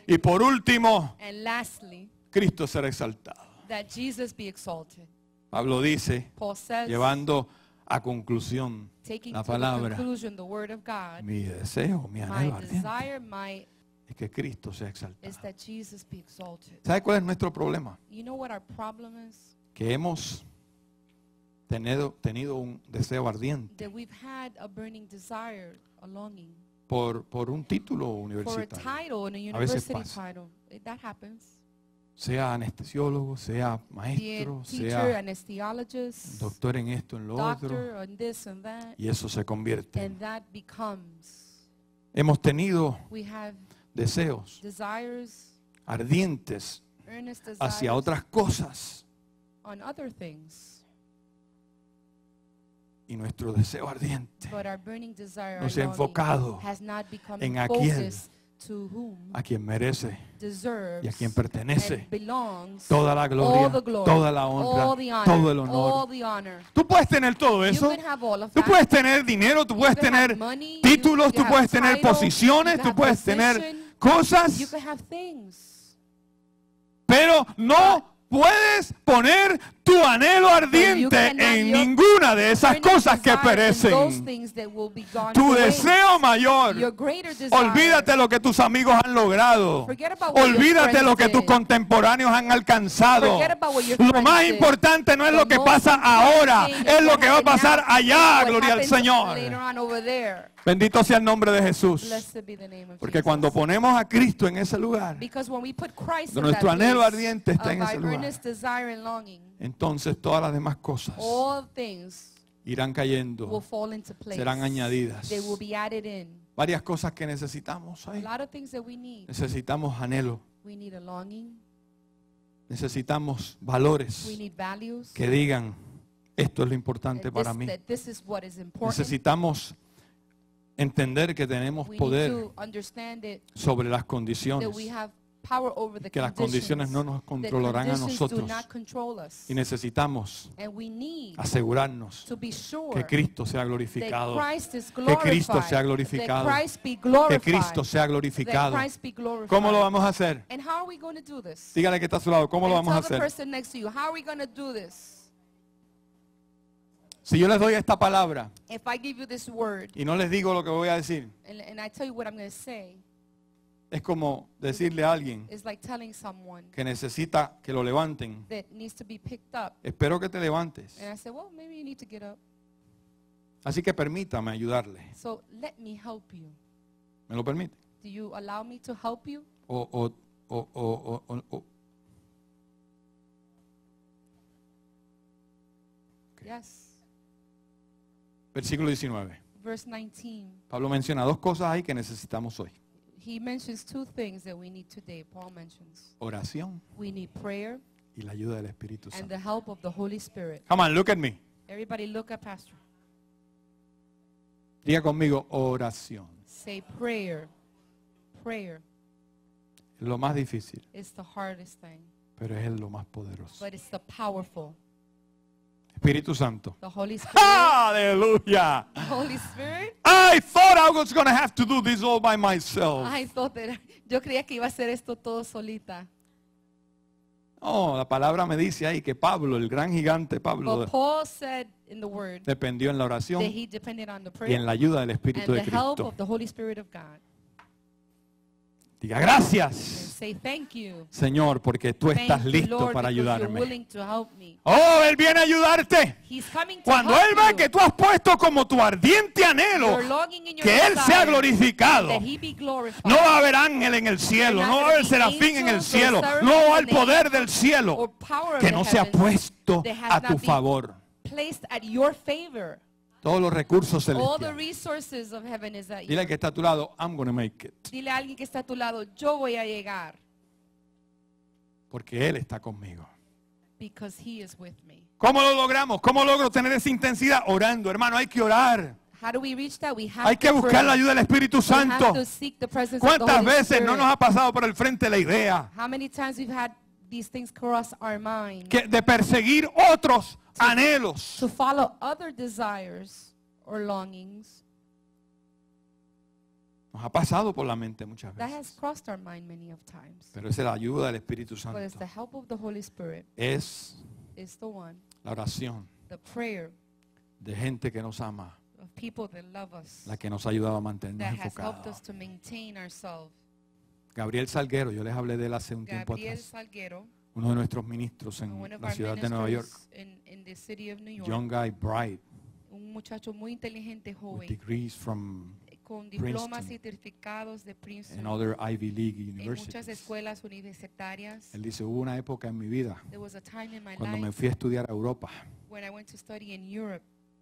Y por último, And lastly, Cristo será exaltado. that Jesus be exalted. Pablo dice, Paul says, llevando a conclusión taking la to the palabra, conclusion the word of God, mi deseo, mi my anhelo ardiente desire my, es que Cristo sea is exaltado. that Jesus be exalted. ¿Sabe cuál es nuestro problema? You know what our problem is? Que hemos tenido, tenido un deseo ardiente That we've had a burning desire, a longing por, por un título for a universitario. title and a A veces university pasa. title. It- That happens. Sea anestesiólogo, sea Be a maestro, teacher, sea anesthesiologist, doctor en esto, en lo otro. doctor, and this and that. Y eso se convierte. And that becomes, Hemos tenido we have deseos desires, ardientes earnest desires hacia otras cosas. on other things. Y nuestro deseo ardiente But our burning desire, no our se ha longing, enfocado has not become en a quién, focused to whom a quien merece deserves y a quien pertenece and belongs toda la all gloria, the glory, toda la honra, all the honor, todo el all honor. the honor. Tú puedes tener todo You eso. can have all of Tú that. puedes tener dinero, tú You puedes can have tener money, you- títulos, you tú have puedes tener titles, posiciones, you tú have puedes tener position, cosas, You can have things. pero no puedes poner tu anhelo ardiente cannot en your ninguna de esas burning cosas que desire in those perecen. things that will be gone Tu to waste. deseo mayor. Your greater desire. Olvídate lo que tus amigos han logrado. Forget about what your Olvídate friends lo que tus did. contemporáneos han alcanzado. Forget about what your Lo friends más did. importante no es The lo que most pasa important ahora, thing is es lo what que va a happened pasar now, allá, what gloria al happens Señor. later on over there. Bendito sea el nombre de Jesús. Blessed be the name of Porque Jesus. cuando ponemos a Cristo en ese lugar, Because when we put Christ in nuestro that anhelo place ardiente está of en ese our lugar. earnest desire and longing, entonces todas las demás cosas all things irán will cayendo, fall into place. serán añadidas. They will be added in. Varias cosas que necesitamos A ahí. lot of things that we need. Necesitamos anhelo, We need a longing. necesitamos valores We need values. que digan, esto es lo importante that para this, mí. that this is what is important. Necesitamos entender que tenemos We need poder to understand it, sobre las that condiciones we have power over the que las conditions. condiciones no nos The controlarán a conditions do nosotros. not control us. Y necesitamos And we need asegurarnos to be sure que Cristo sea that glorificado, Christ is que glorified, Cristo sea glorificado, that Christ be que glorified, Cristo sea that glorificado. Christ be glorified. ¿Cómo lo vamos a hacer? And how are we going to do this? Dígale que está a su lado, ¿cómo lo And vamos a tell the hacer? person next to you, how are we going to do this? Si yo les doy esta palabra If I give you this word y no les digo lo que voy a decir, and, and I tell you what I'm going to say, es como decirle a alguien it's like telling someone que necesita que lo levanten. that needs to be picked up. Espero que te levantes. And I say, well, maybe you need to get up. Así que permítame ayudarle. So let me help you. ¿Me lo permite? Do you allow me to help you? O, o, o, o, o, o- Yes. Versículo diecinueve. Verse nineteen. Pablo menciona dos cosas ahí que necesitamos hoy. He mentions two things that we need today. Paul mentions. Oración We need prayer y la ayuda del Espíritu and Santo. the help of the Holy Spirit. Come on, look at me. Everybody look at Pastor. Diga conmigo, oración. Say prayer. Prayer Es lo más difícil, is the hardest thing, pero es lo más poderoso. but it's the powerful. Espíritu Santo. The Holy Spirit. Aleluya. Holy Spirit. I thought I was going to have to do this all by myself. I thought that yo creía que iba a hacer esto todo solita. Oh, la palabra me dice ahí que Pablo, el gran gigante Pablo, But Paul said in the word dependió en la oración that he depended on the y prayer en la ayuda del Espíritu and de the help Cristo. of the Holy Spirit of God. Diga And gracias, say thank you. Señor, porque tú estás Thank you, listo Lord, para because you're ayudarme. willing to help me. Oh, Él viene a ayudarte. He's coming to Cuando help Él ve you. que tú has puesto como tu ardiente anhelo You're longing in your que Él sea desire glorificado. that he be glorified. No va a haber ángel en el cielo, no va a haber serafín en el cielo, no va a haber poder del cielo or power of que the no sea heavens puesto that has a not tu been favor. placed at your favor. Todos los recursos All the celestiales. resources of heaven is at Dile al you. que está a tu lado, I'm going to make it. Dile a alguien que está a tu lado, yo voy a llegar Porque Él está conmigo. because he is with me. ¿Cómo lo logramos? ¿Cómo logro tener esa intensidad? Orando, hermano, hay que orar. How do we reach that? We have Hay que to buscar pray. la ayuda del Espíritu We have Santo. to seek the presence of the ¿Cuántas Holy veces no Spirit. nos ha pasado por el frente la idea How many times we've had these things cross our mind que de perseguir otros anhelos? to follow other desires or longings? Nos ha pasado por la mente muchas That has veces. crossed our mind many of times. Pero es la ayuda del Espíritu But it's Santo. the help of the Holy Spirit. Es It's the one, la oración the prayer de gente que nos ama, of people that love us, la que nos ha ayudado a mantenernos that has helped enfocados. us to maintain ourselves. Gabriel Salguero, yo les hablé de él hace un tiempo Gabriel atrás. Salguero, Uno de nuestros ministros en one of la our ciudad de Nueva York. ministers in, in the city of New York, Young guy, bright, un muchacho muy inteligente, with joven, degrees from con diplomas Princeton y certificados de Princeton, and other Ivy League en muchas universities. escuelas universitarias. Él dice, hubo una época en mi vida There was a time in my cuando me life fui a estudiar a Europa, when I went to study in Europe,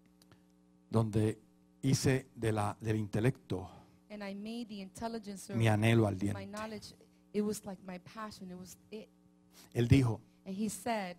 donde hice de la, del intelecto and I made the intelligence or mi anhelo my ardiente. knowledge, it was like my passion, it was it. Él dijo, And he said,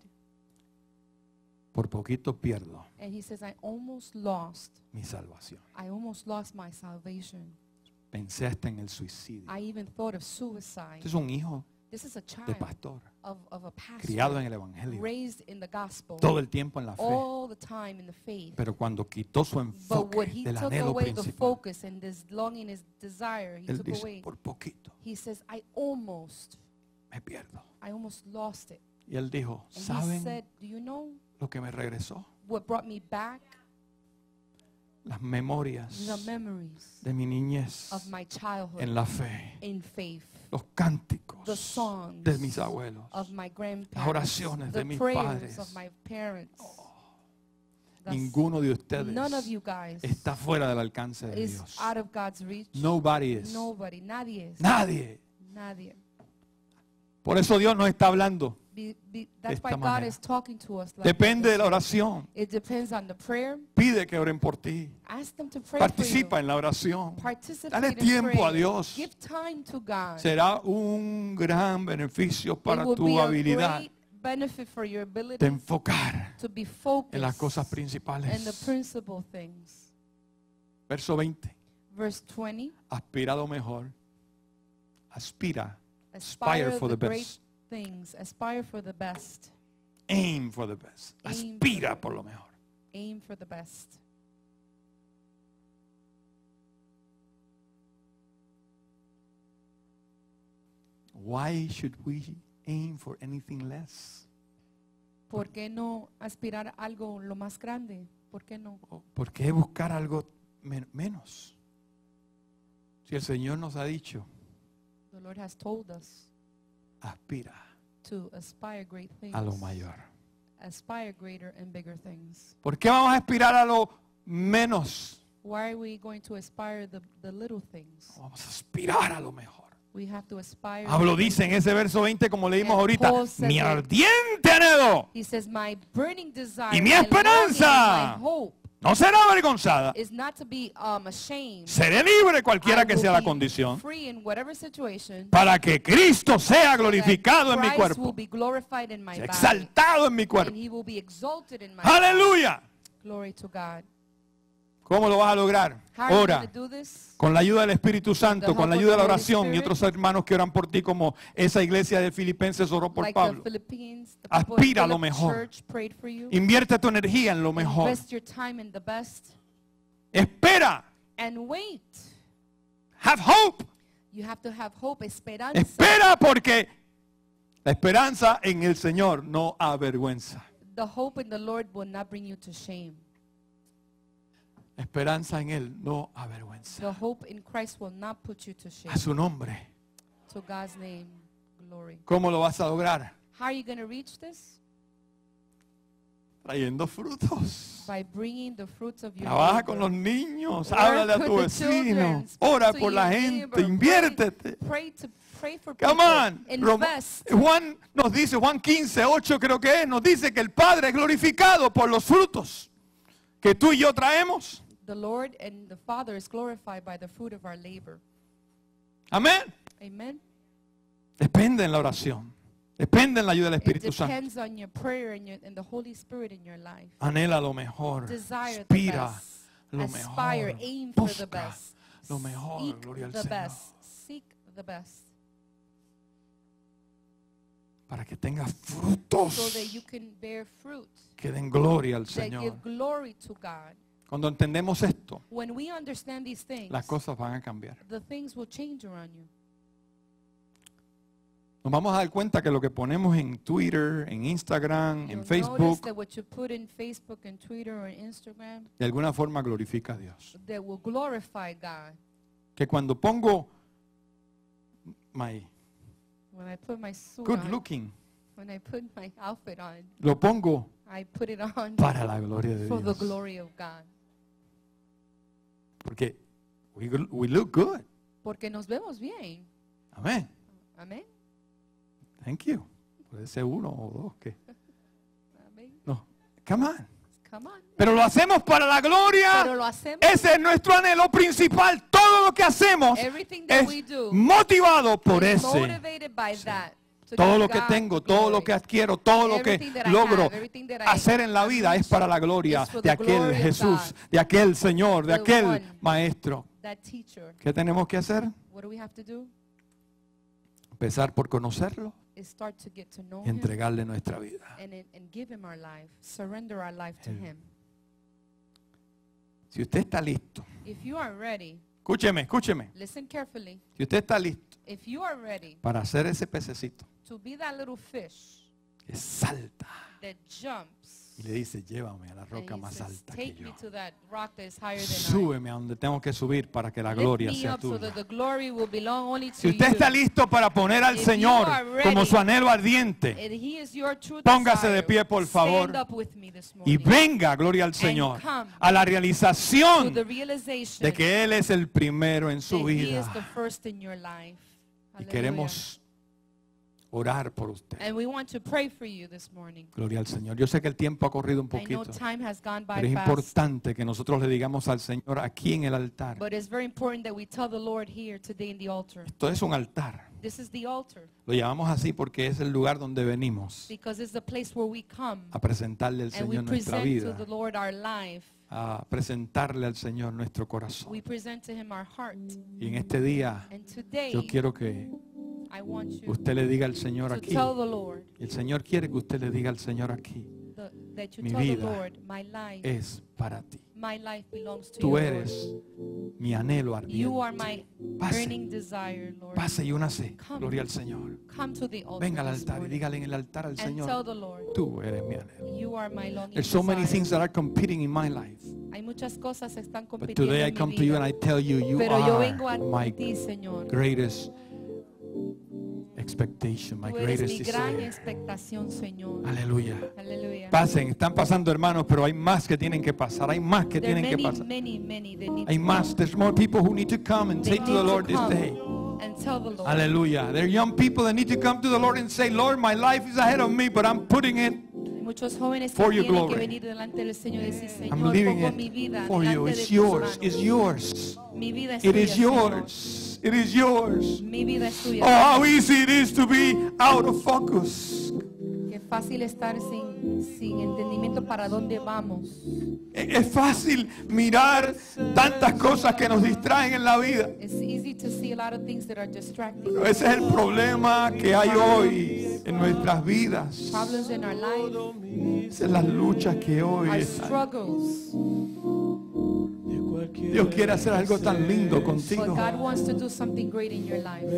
por poquito pierdo and he says, I almost lost, mi salvación. I almost lost my salvation. Pensé hasta en el suicidio. I even thought of suicide. Este es un hijo This is a de child pastor, of, of a pastor, criado en el Evangelio, raised in the gospel, todo el tiempo en la fe. all the time in the faith. Pero cuando quitó su But when enfoque he del took anhelo away the principal, focus and this longing, his desire, he él took dice, away. por poquito He says, I almost, me pierdo. I almost lost it. Y él dijo, And he ¿saben said, do you know lo que me regresó? what brought me back? Las memorias The memories de mi niñez of my childhood en la fe, in faith, los cánticos the songs de mis abuelos, of my grandparents, las oraciones the de mis prayers padres. of my parents. That's- Ninguno de ustedes none of you guys está fuera del alcance de is Dios. out of God's reach. Nobody is. Nobody, nadie es. Nadie. Nadie. Por eso Dios nos está hablando. Be, be, that's esta why God manera. is talking to us. Like Depende this. de la oración. It depends on the prayer. Pide que oren por ti. Ask them to pray Participa for en la oración. you. Participate Dale in tiempo prayer. a Dios. Give time to God. Será un gran beneficio para It will tu be a habilidad great benefit for your ability de enfocar to be focused en las cosas and the principales. principal things. Verso veinte. Verse twenty. Aspira a lo mejor. Aspira. Aspire for the the great best. things. Aspire for the best. Aim for the best. Aim Aspira for the por lo mejor. Aim for the best. Why should we aim for anything less? ¿Por qué no aspirar a algo lo más grande? ¿Por qué no? ¿O ¿Por qué buscar algo men- menos? Si el Señor nos ha dicho, The Lord has told us aspira to aspire great things. a lo mayor. Aspire greater and bigger things. ¿Por qué vamos a aspirar a lo menos? Why are we going to aspire the, the little things? Vamos a aspirar a lo mejor. We have to aspire. Pablo to the dice en bigger- ese verso veinte, como leímos And ahorita, Paul said mi that- ardiente anhelo He says, my burning desire Y mi my longing, esperanza my hope no será avergonzada. is not to be um, ashamed. Seré libre cualquiera I que will sea la be condición, free in whatever situation. para que Cristo sea glorificado en mi Christ will cuerpo, be glorified in my body, exaltado en mi and cuerpo. he will be exalted in my Aleluya. body. Glory to God. ¿Cómo lo vas a lograr? How are you Ora going to do this? con la ayuda del Espíritu Santo, The con la help ayuda de of la the Holy oración y Spirit. otros hermanos que oran por ti, como esa iglesia de Filipenses oró por Like Pablo. the Philippines, the people in Aspira a lo Philip mejor. church prayed for you. Invierte tu energía en lo mejor. Invest your time in the best Espera. and wait. Have hope. You have to have hope, esperanza. Espera, porque la esperanza en el Señor no avergüenza. The hope in the Lord will not bring you to shame. La esperanza en Él no avergüenza. The hope in Christ will not put you to shame. A su nombre. To God's name, glory. ¿Cómo lo vas a lograr? How are you going to reach this? Trayendo frutos. By bringing the fruits of your Trabaja labor. con los niños, Work háblale a tu with the vecino, children, speak ora to por your la neighbor, gente, inviértete. Pray, pray, to, pray for Come people. on. Roma- Invest. Juan nos dice, Juan quince, ocho creo que es, nos dice que el Padre es glorificado por los frutos que tú y yo traemos. The Lord and the Father is glorified by the fruit of our labor. Amén. Amen. Depende en la oración. Depende en la ayuda del It Espíritu Santo. depends on your prayer and, your, and the Holy Spirit in your life. Anhela lo mejor. Desire the Aspira best. lo Aspire, mejor. aim for the Busca best. lo mejor. Seek Gloria al the Señor. best. Seek the best. Para que tenga So frutos that you can bear fruit que den gloria al that Señor. give glory to God. Cuando entendemos esto, When we understand these things, las cosas van a cambiar. the things will change around you. Nos vamos a dar cuenta que lo que ponemos en Twitter, en Instagram, en You'll notice Facebook, that what you put in Facebook and Twitter or Instagram, de alguna forma glorifica a Dios. that will glorify God. Que cuando pongo my When I put my suit good on, looking, when I put my outfit on, lo pongo I put it on para la gloria de for the Dios. glory of God. Porque we, we look good. Porque nos vemos bien. Amén. Amén. Thank you. Puede ser uno o dos. que Amén. No. Come on. Come on. Pero lo hacemos para la gloria. Pero lo hacemos. Ese es nuestro anhelo principal. Todo lo que hacemos Everything that es we do motivado por is ese. motivated by that. To Todo give lo que God tengo, todo lo glory. que adquiero, todo lo que Everything that I logro have, everything that I hacer en la vida es para la gloria is for de the aquel glory of Jesús, God. de aquel Señor, de The aquel one. Maestro. That teacher. ¿Qué tenemos que hacer? What do we have to do? Empezar por conocerlo Is start to get to know y him entregarle nuestra vida. and, and give him our life. Surrender our life to Él. him. Si usted está listo, If you are ready, escúcheme, escúcheme. listen carefully. Si usted está listo If you are ready para hacer ese pececito to be that little fish que salta that jumps y le dice, llévame a la and roca he más says, alta que take yo. me to that rock that is higher than Súbeme a donde tengo que subir para que la I. gloria Lift me sea up so tuya. that the glory will belong only to Si usted you. está listo para poner al If you Señor are ready, como su anhelo ardiente, And he is your true póngase desire, de pie, por favor, stand up with me this y morning venga, gloria al Señor, come a la to realización the realization de que Él es el primero en su that he is the vida. first in your life. Y Hallelujah. queremos orar por usted. And we want to pray for you this morning. Gloria al Señor. Yo sé que el tiempo ha corrido un I know poquito, time has gone by pero es fast, importante que nosotros le digamos al Señor aquí en el altar. but it's very important that we tell the Lord here today in the altar. Esto es un altar. This is the altar Lo llamamos así porque es el lugar donde venimos because it's the place where we come a presentarle al and we Señor nuestra present to vida, the Lord our life. a presentarle al Señor nuestro corazón. We present to him our heart. Y en este día And today, yo quiero que I want you usted le diga al Señor to aquí. tell the Lord, Y el Señor quiere que usted le diga al Señor aquí, the, that you Mi tell the vida Lord, my life, es para ti. my life belongs to Tú you, eres mi anhelo Lord. You are ardiente. my Pase. burning desire, Lord. Pase y únase. Come. Gloria al Señor. Come to the altar Venga al this altar y morning dígale en el altar al and tell Señor, the Lord, tú eres mi anhelo. you are my longing There's so many desire. things that are competing in my life. Hay muchas cosas que están But compitiendo today I en mi come to you and vida. I tell you, you Pero yo are vengo a my ti, Señor. greatest expectation, my Tú eres greatest mi gran desire. expectación, Señor. Aleluya. Aleluya. Pasen, están pasando hermanos, pero hay más que tienen que pasar. Hay más que There are tienen que many, pasar. many, many that need Hay to más. come. There's more people who need to come and They say to need the to Lord this come day. and tell the Lord. Hallelujah. There are young people that need to come to the Lord and say, Lord, my life is ahead of me, but I'm putting it, Muchos jóvenes que For your tienen que glory. venir delante del Señor y decir, I'm Señor, leaving pongo mi it vida for you. delante de It's tus yours. manos. It's yours. Mi vida es It tuya, is Señor. yours. It is yours. Mi vida es tuya. Oh, how easy it is to be out of focus. Qué fácil estar sin, sin entendimiento para dónde vamos. Es fácil mirar tantas cosas que nos distraen en la vida. It's easy to see a lot of things that are distracting. Pero ese es el problema que hay hoy en nuestras vidas. Problems in our life, Esas son las luchas que hoy our están. struggles. Dios quiere hacer algo tan lindo But contigo. God wants to do something great in your life.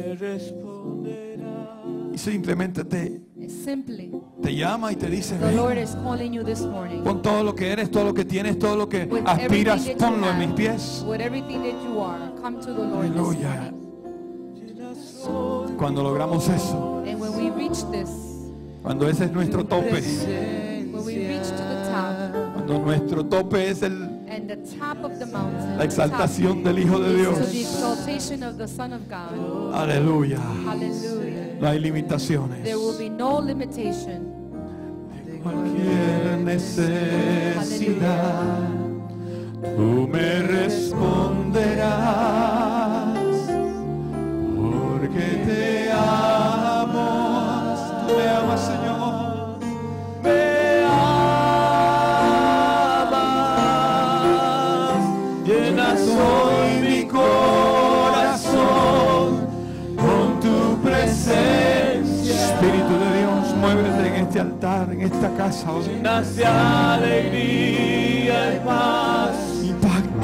Y simplemente te, Simply, te llama y te dice, the ven, Lord is calling you this morning. pon todo lo que eres, todo lo que tienes, todo lo que With aspiras, everything that you ponlo en mis have, pies. with everything that you are, come to the Lord this Aleluya. morning. Cuando logramos eso, And when we reach this, cuando ese es nuestro tope, when we reach to the top, cuando nuestro tope es el, and the top of the mountain, la exaltación del Hijo de is to the Dios. exaltation of the Son of God. Aleluya. Hallelujah. No hay limitaciones. There will be no limitation. Cualquier necesidad, tú me responderás, porque te amo. Tú me amas, Señor. Me amas. Llenas hoy mi corazón con tu presencia. Espíritu de Dios, muévete en este altar, en esta casa. Llenas de alegría y paz.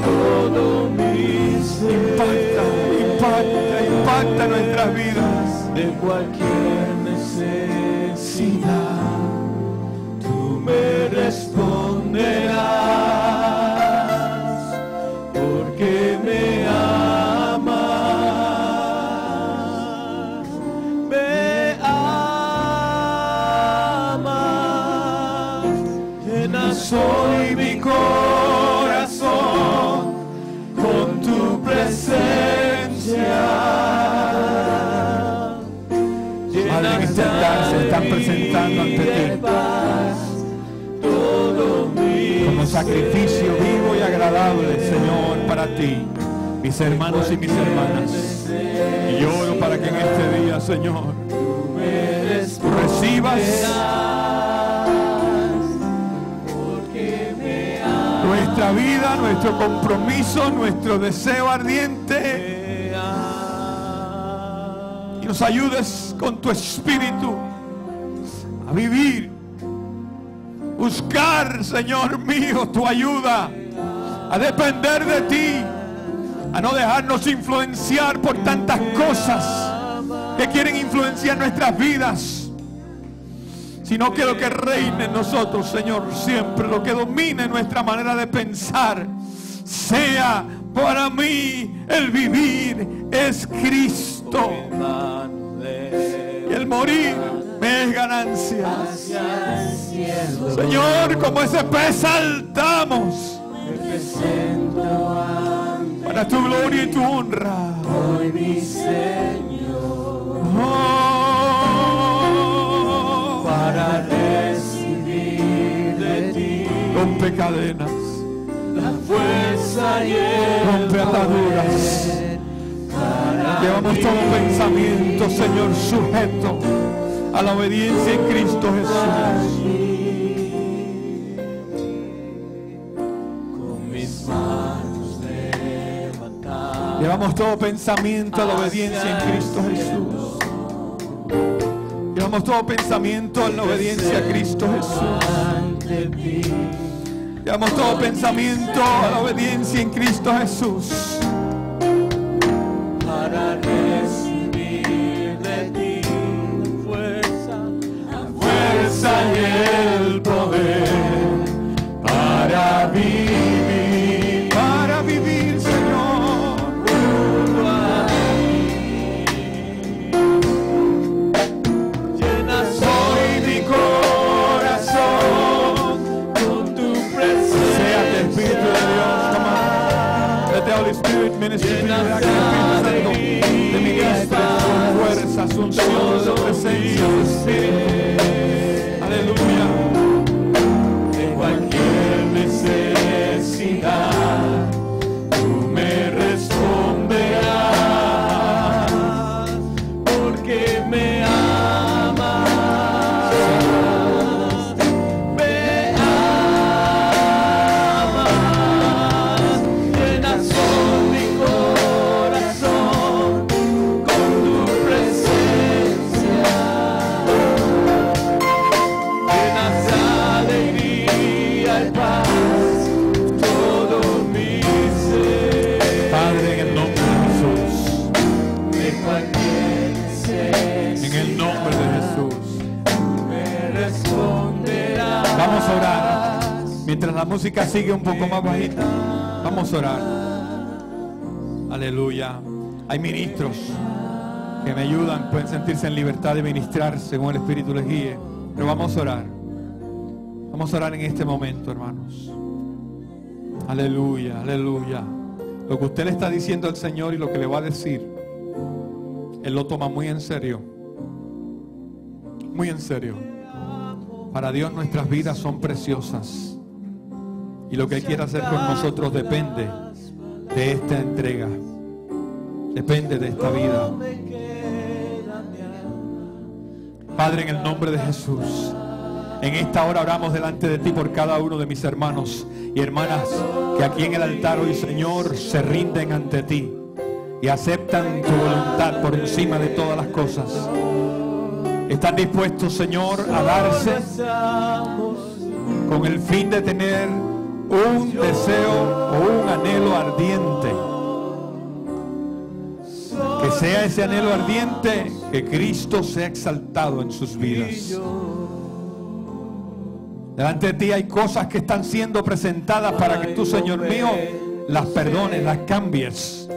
todo mi ser. Impacta, impacta, impacta nuestras vidas. De cualquier necesidad, tú me responderás, porque me amas, me amas, llenas hoy mi corazón con tu presencia. Padre, en este altar se están presentando ante ti como sacrificio vivo y agradable, Señor, para ti, mis hermanos y mis hermanas. Y yo oro para que en este día, Señor, tú recibas nuestra vida, nuestro compromiso, nuestro deseo ardiente. Y nos ayudes con tu espíritu a vivir, buscar, Señor mío, tu ayuda, a depender de ti, a no dejarnos influenciar por tantas cosas que quieren influenciar nuestras vidas, sino que lo que reine en nosotros, Señor, siempre lo que domine nuestra manera de pensar, sea para mí el vivir es Cristo. Y el morir me es ganancia. Señor, como ese pez saltamos para tu gloria y tu honra. Oh, para recibir de ti, rompe cadenas, la fuerza y el rompe ataduras. Llevamos todo pensamiento, Señor, sujeto a la obediencia en Cristo Jesús. Con mis manos levantadas, Llevamos todo pensamiento a la obediencia en Cristo Jesús. Llevamos todo pensamiento a la obediencia a Cristo Jesús. Llevamos todo pensamiento a la obediencia en Cristo Jesús. para recibir de ti fuerza, la fuerza y el poder para vivir, para vivir, Señor, junto a ti. Llenas hoy mi corazón con tu presencia. Sea el Espíritu de Dios, toma. Let the Holy Spirit minister to you. Deja que el Espíritu Santo te ministre con fuerza, asunción de su presencia. Aleluya. En cualquier necesidad, tú me responderás, porque me amas, me amas, llenas hoy mi corazón con tu presencia, llenas de alegría y paz todo mi ser. Padre, en el nombre de Jesús, De cualquier necesidad en el nombre de Jesús, me responderás. vamos a orar. Mientras la música sigue un poco más bajita, vamos a orar. Aleluya. Hay ministros que me ayudan, pueden sentirse en libertad de ministrar según el Espíritu les guíe. Pero vamos a orar. Vamos a orar en este momento, hermanos. Aleluya, aleluya. Lo que usted le está diciendo al Señor y lo que le va a decir, Él lo toma muy en serio. Muy en serio. Para Dios nuestras vidas son preciosas. Y lo que Él quiere hacer con nosotros depende de esta entrega. Depende de esta vida. Padre, en el nombre de Jesús, en esta hora oramos delante de ti por cada uno de mis hermanos y hermanas que aquí en el altar hoy, Señor, se rinden ante ti y aceptan tu voluntad por encima de todas las cosas. Están dispuestos, Señor, a darse con el fin de tener un deseo o un anhelo ardiente. Que sea ese anhelo ardiente que Cristo sea exaltado en sus vidas. Delante de ti hay cosas que están siendo presentadas para que tú, Señor mío, las perdones, las cambies.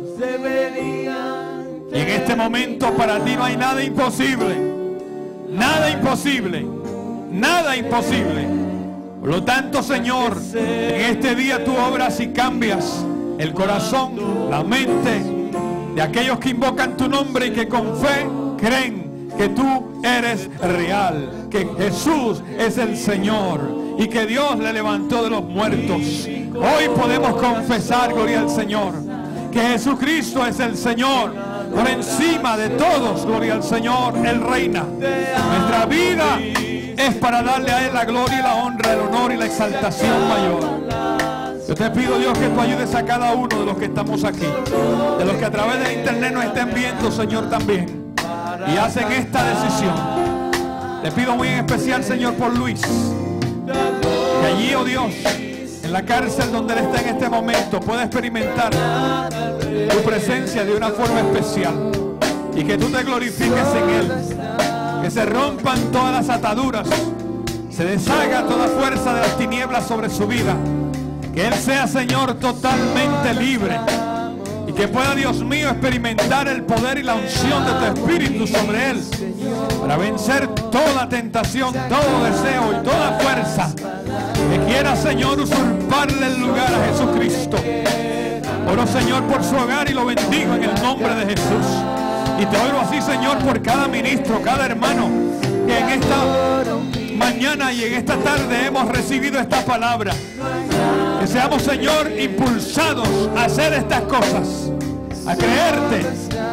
Y en este momento para ti no hay nada imposible. Nada imposible. Nada imposible. Por lo tanto, Señor, en este día tú obras y cambias el corazón, la mente de aquellos que invocan tu nombre y que con fe creen que tú eres real, que Jesús es el Señor y que Dios le levantó de los muertos. Hoy podemos confesar, gloria al Señor, que Jesucristo es el Señor. Por encima de todos, gloria al Señor, Él reina. Nuestra vida es para darle a Él la gloria y la honra, el honor y la exaltación mayor. Yo te pido, Dios, que tú ayudes a cada uno de los que estamos aquí, de los que a través de internet nos estén viendo, Señor, también, y hacen esta decisión. Te pido muy en especial, Señor, por Luis, que allí, oh Dios, en la cárcel donde Él está en este momento, pueda experimentar tu presencia de una forma especial y que tú te glorifiques en Él, que se rompan todas las ataduras, se deshaga toda fuerza de las tinieblas sobre su vida, que Él sea, Señor, totalmente libre y que pueda, Dios mío, experimentar el poder y la unción de tu Espíritu sobre Él para vencer toda tentación, todo deseo y toda fuerza que quiera, Señor, usurparle el lugar a Jesucristo. Oro, Señor, por su hogar y lo bendigo en el nombre de Jesús. Y te oro así, Señor, por cada ministro, cada hermano que en esta mañana y en esta tarde hemos recibido esta palabra. Que seamos, Señor, impulsados a hacer estas cosas, a creerte,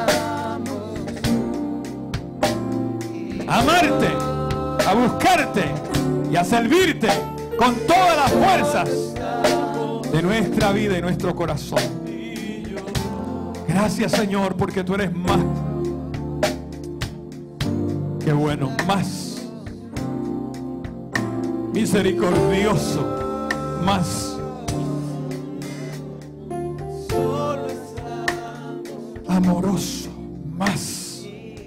a amarte, a buscarte y a servirte con todas las fuerzas de nuestra vida y nuestro corazón. Gracias, Señor, porque tú eres más que bueno, más misericordioso, más amoroso, más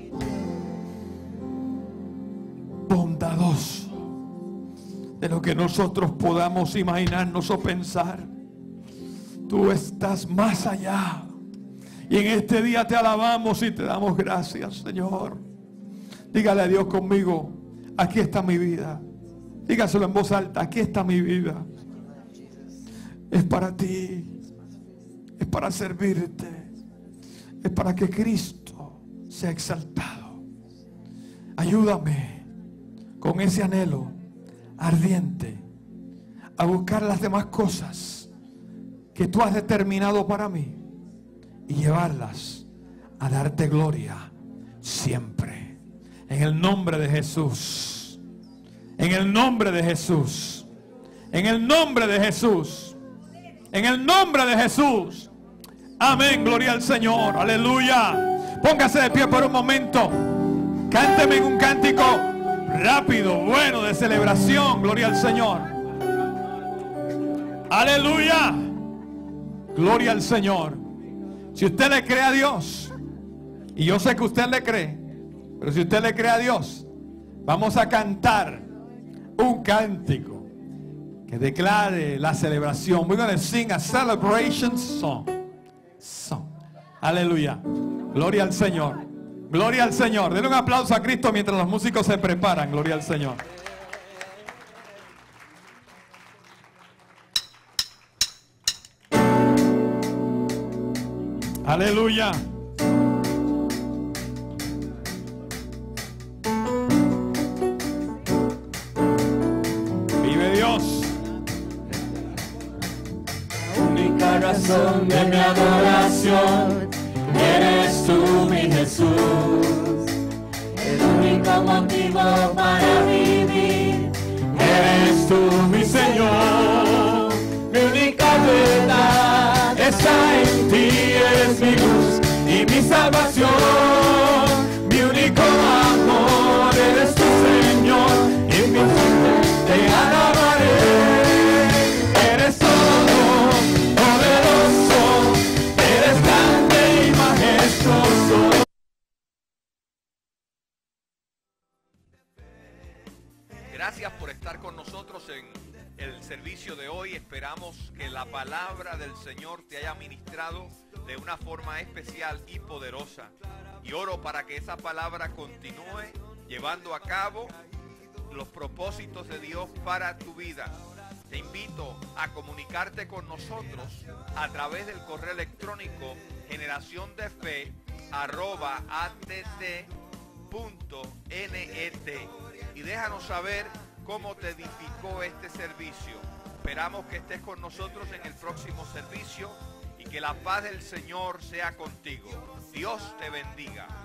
bondadoso de lo que nosotros podamos imaginarnos o pensar. Tú estás más allá. Y en este día te alabamos y te damos gracias, Señor. Dígale a Dios conmigo: aquí está mi vida. Dígaselo en voz alta: aquí está mi vida. Es para ti. Es para servirte. Es para que Cristo sea exaltado. Ayúdame con ese anhelo ardiente a buscar las demás cosas que tú has determinado para mí y llevarlas a darte gloria siempre. En el nombre de Jesús. En el nombre de Jesús. En el nombre de Jesús. En el nombre de Jesús. Amén, gloria al Señor, aleluya. Póngase de pie por un momento. Cánteme en un cántico rápido, bueno, de celebración, gloria al Señor. Aleluya. Gloria al Señor. Si usted le cree a Dios, y yo sé que usted le cree, pero si usted le cree a Dios, vamos a cantar un cántico que declare la celebración. We're going to sing a celebration song. Song. Aleluya. Gloria al Señor. Gloria al Señor. Denle un aplauso a Cristo mientras los músicos se preparan. Gloria al Señor. Aleluya. Vive Dios. La única razón de mi adoración eres tú, mi Jesús. El único motivo para vivir eres tú, mi Señor. Mi única verdad está en ti, eres mi luz y mi salvación. Mi único amor eres tu Señor, y mi fe te alabaré. Eres por estar con nosotros en el servicio de hoy. Esperamos que la palabra del Señor te haya ministrado de una forma especial y poderosa. Y oro para que esa palabra continúe llevando a cabo los propósitos de Dios para tu vida. Te invito a comunicarte con nosotros a través del correo electrónico generación de fe arroba a t t punto net y déjanos saber cómo te edificó este servicio. Esperamos que estés con nosotros en el próximo servicio y que la paz del Señor sea contigo. Dios te bendiga.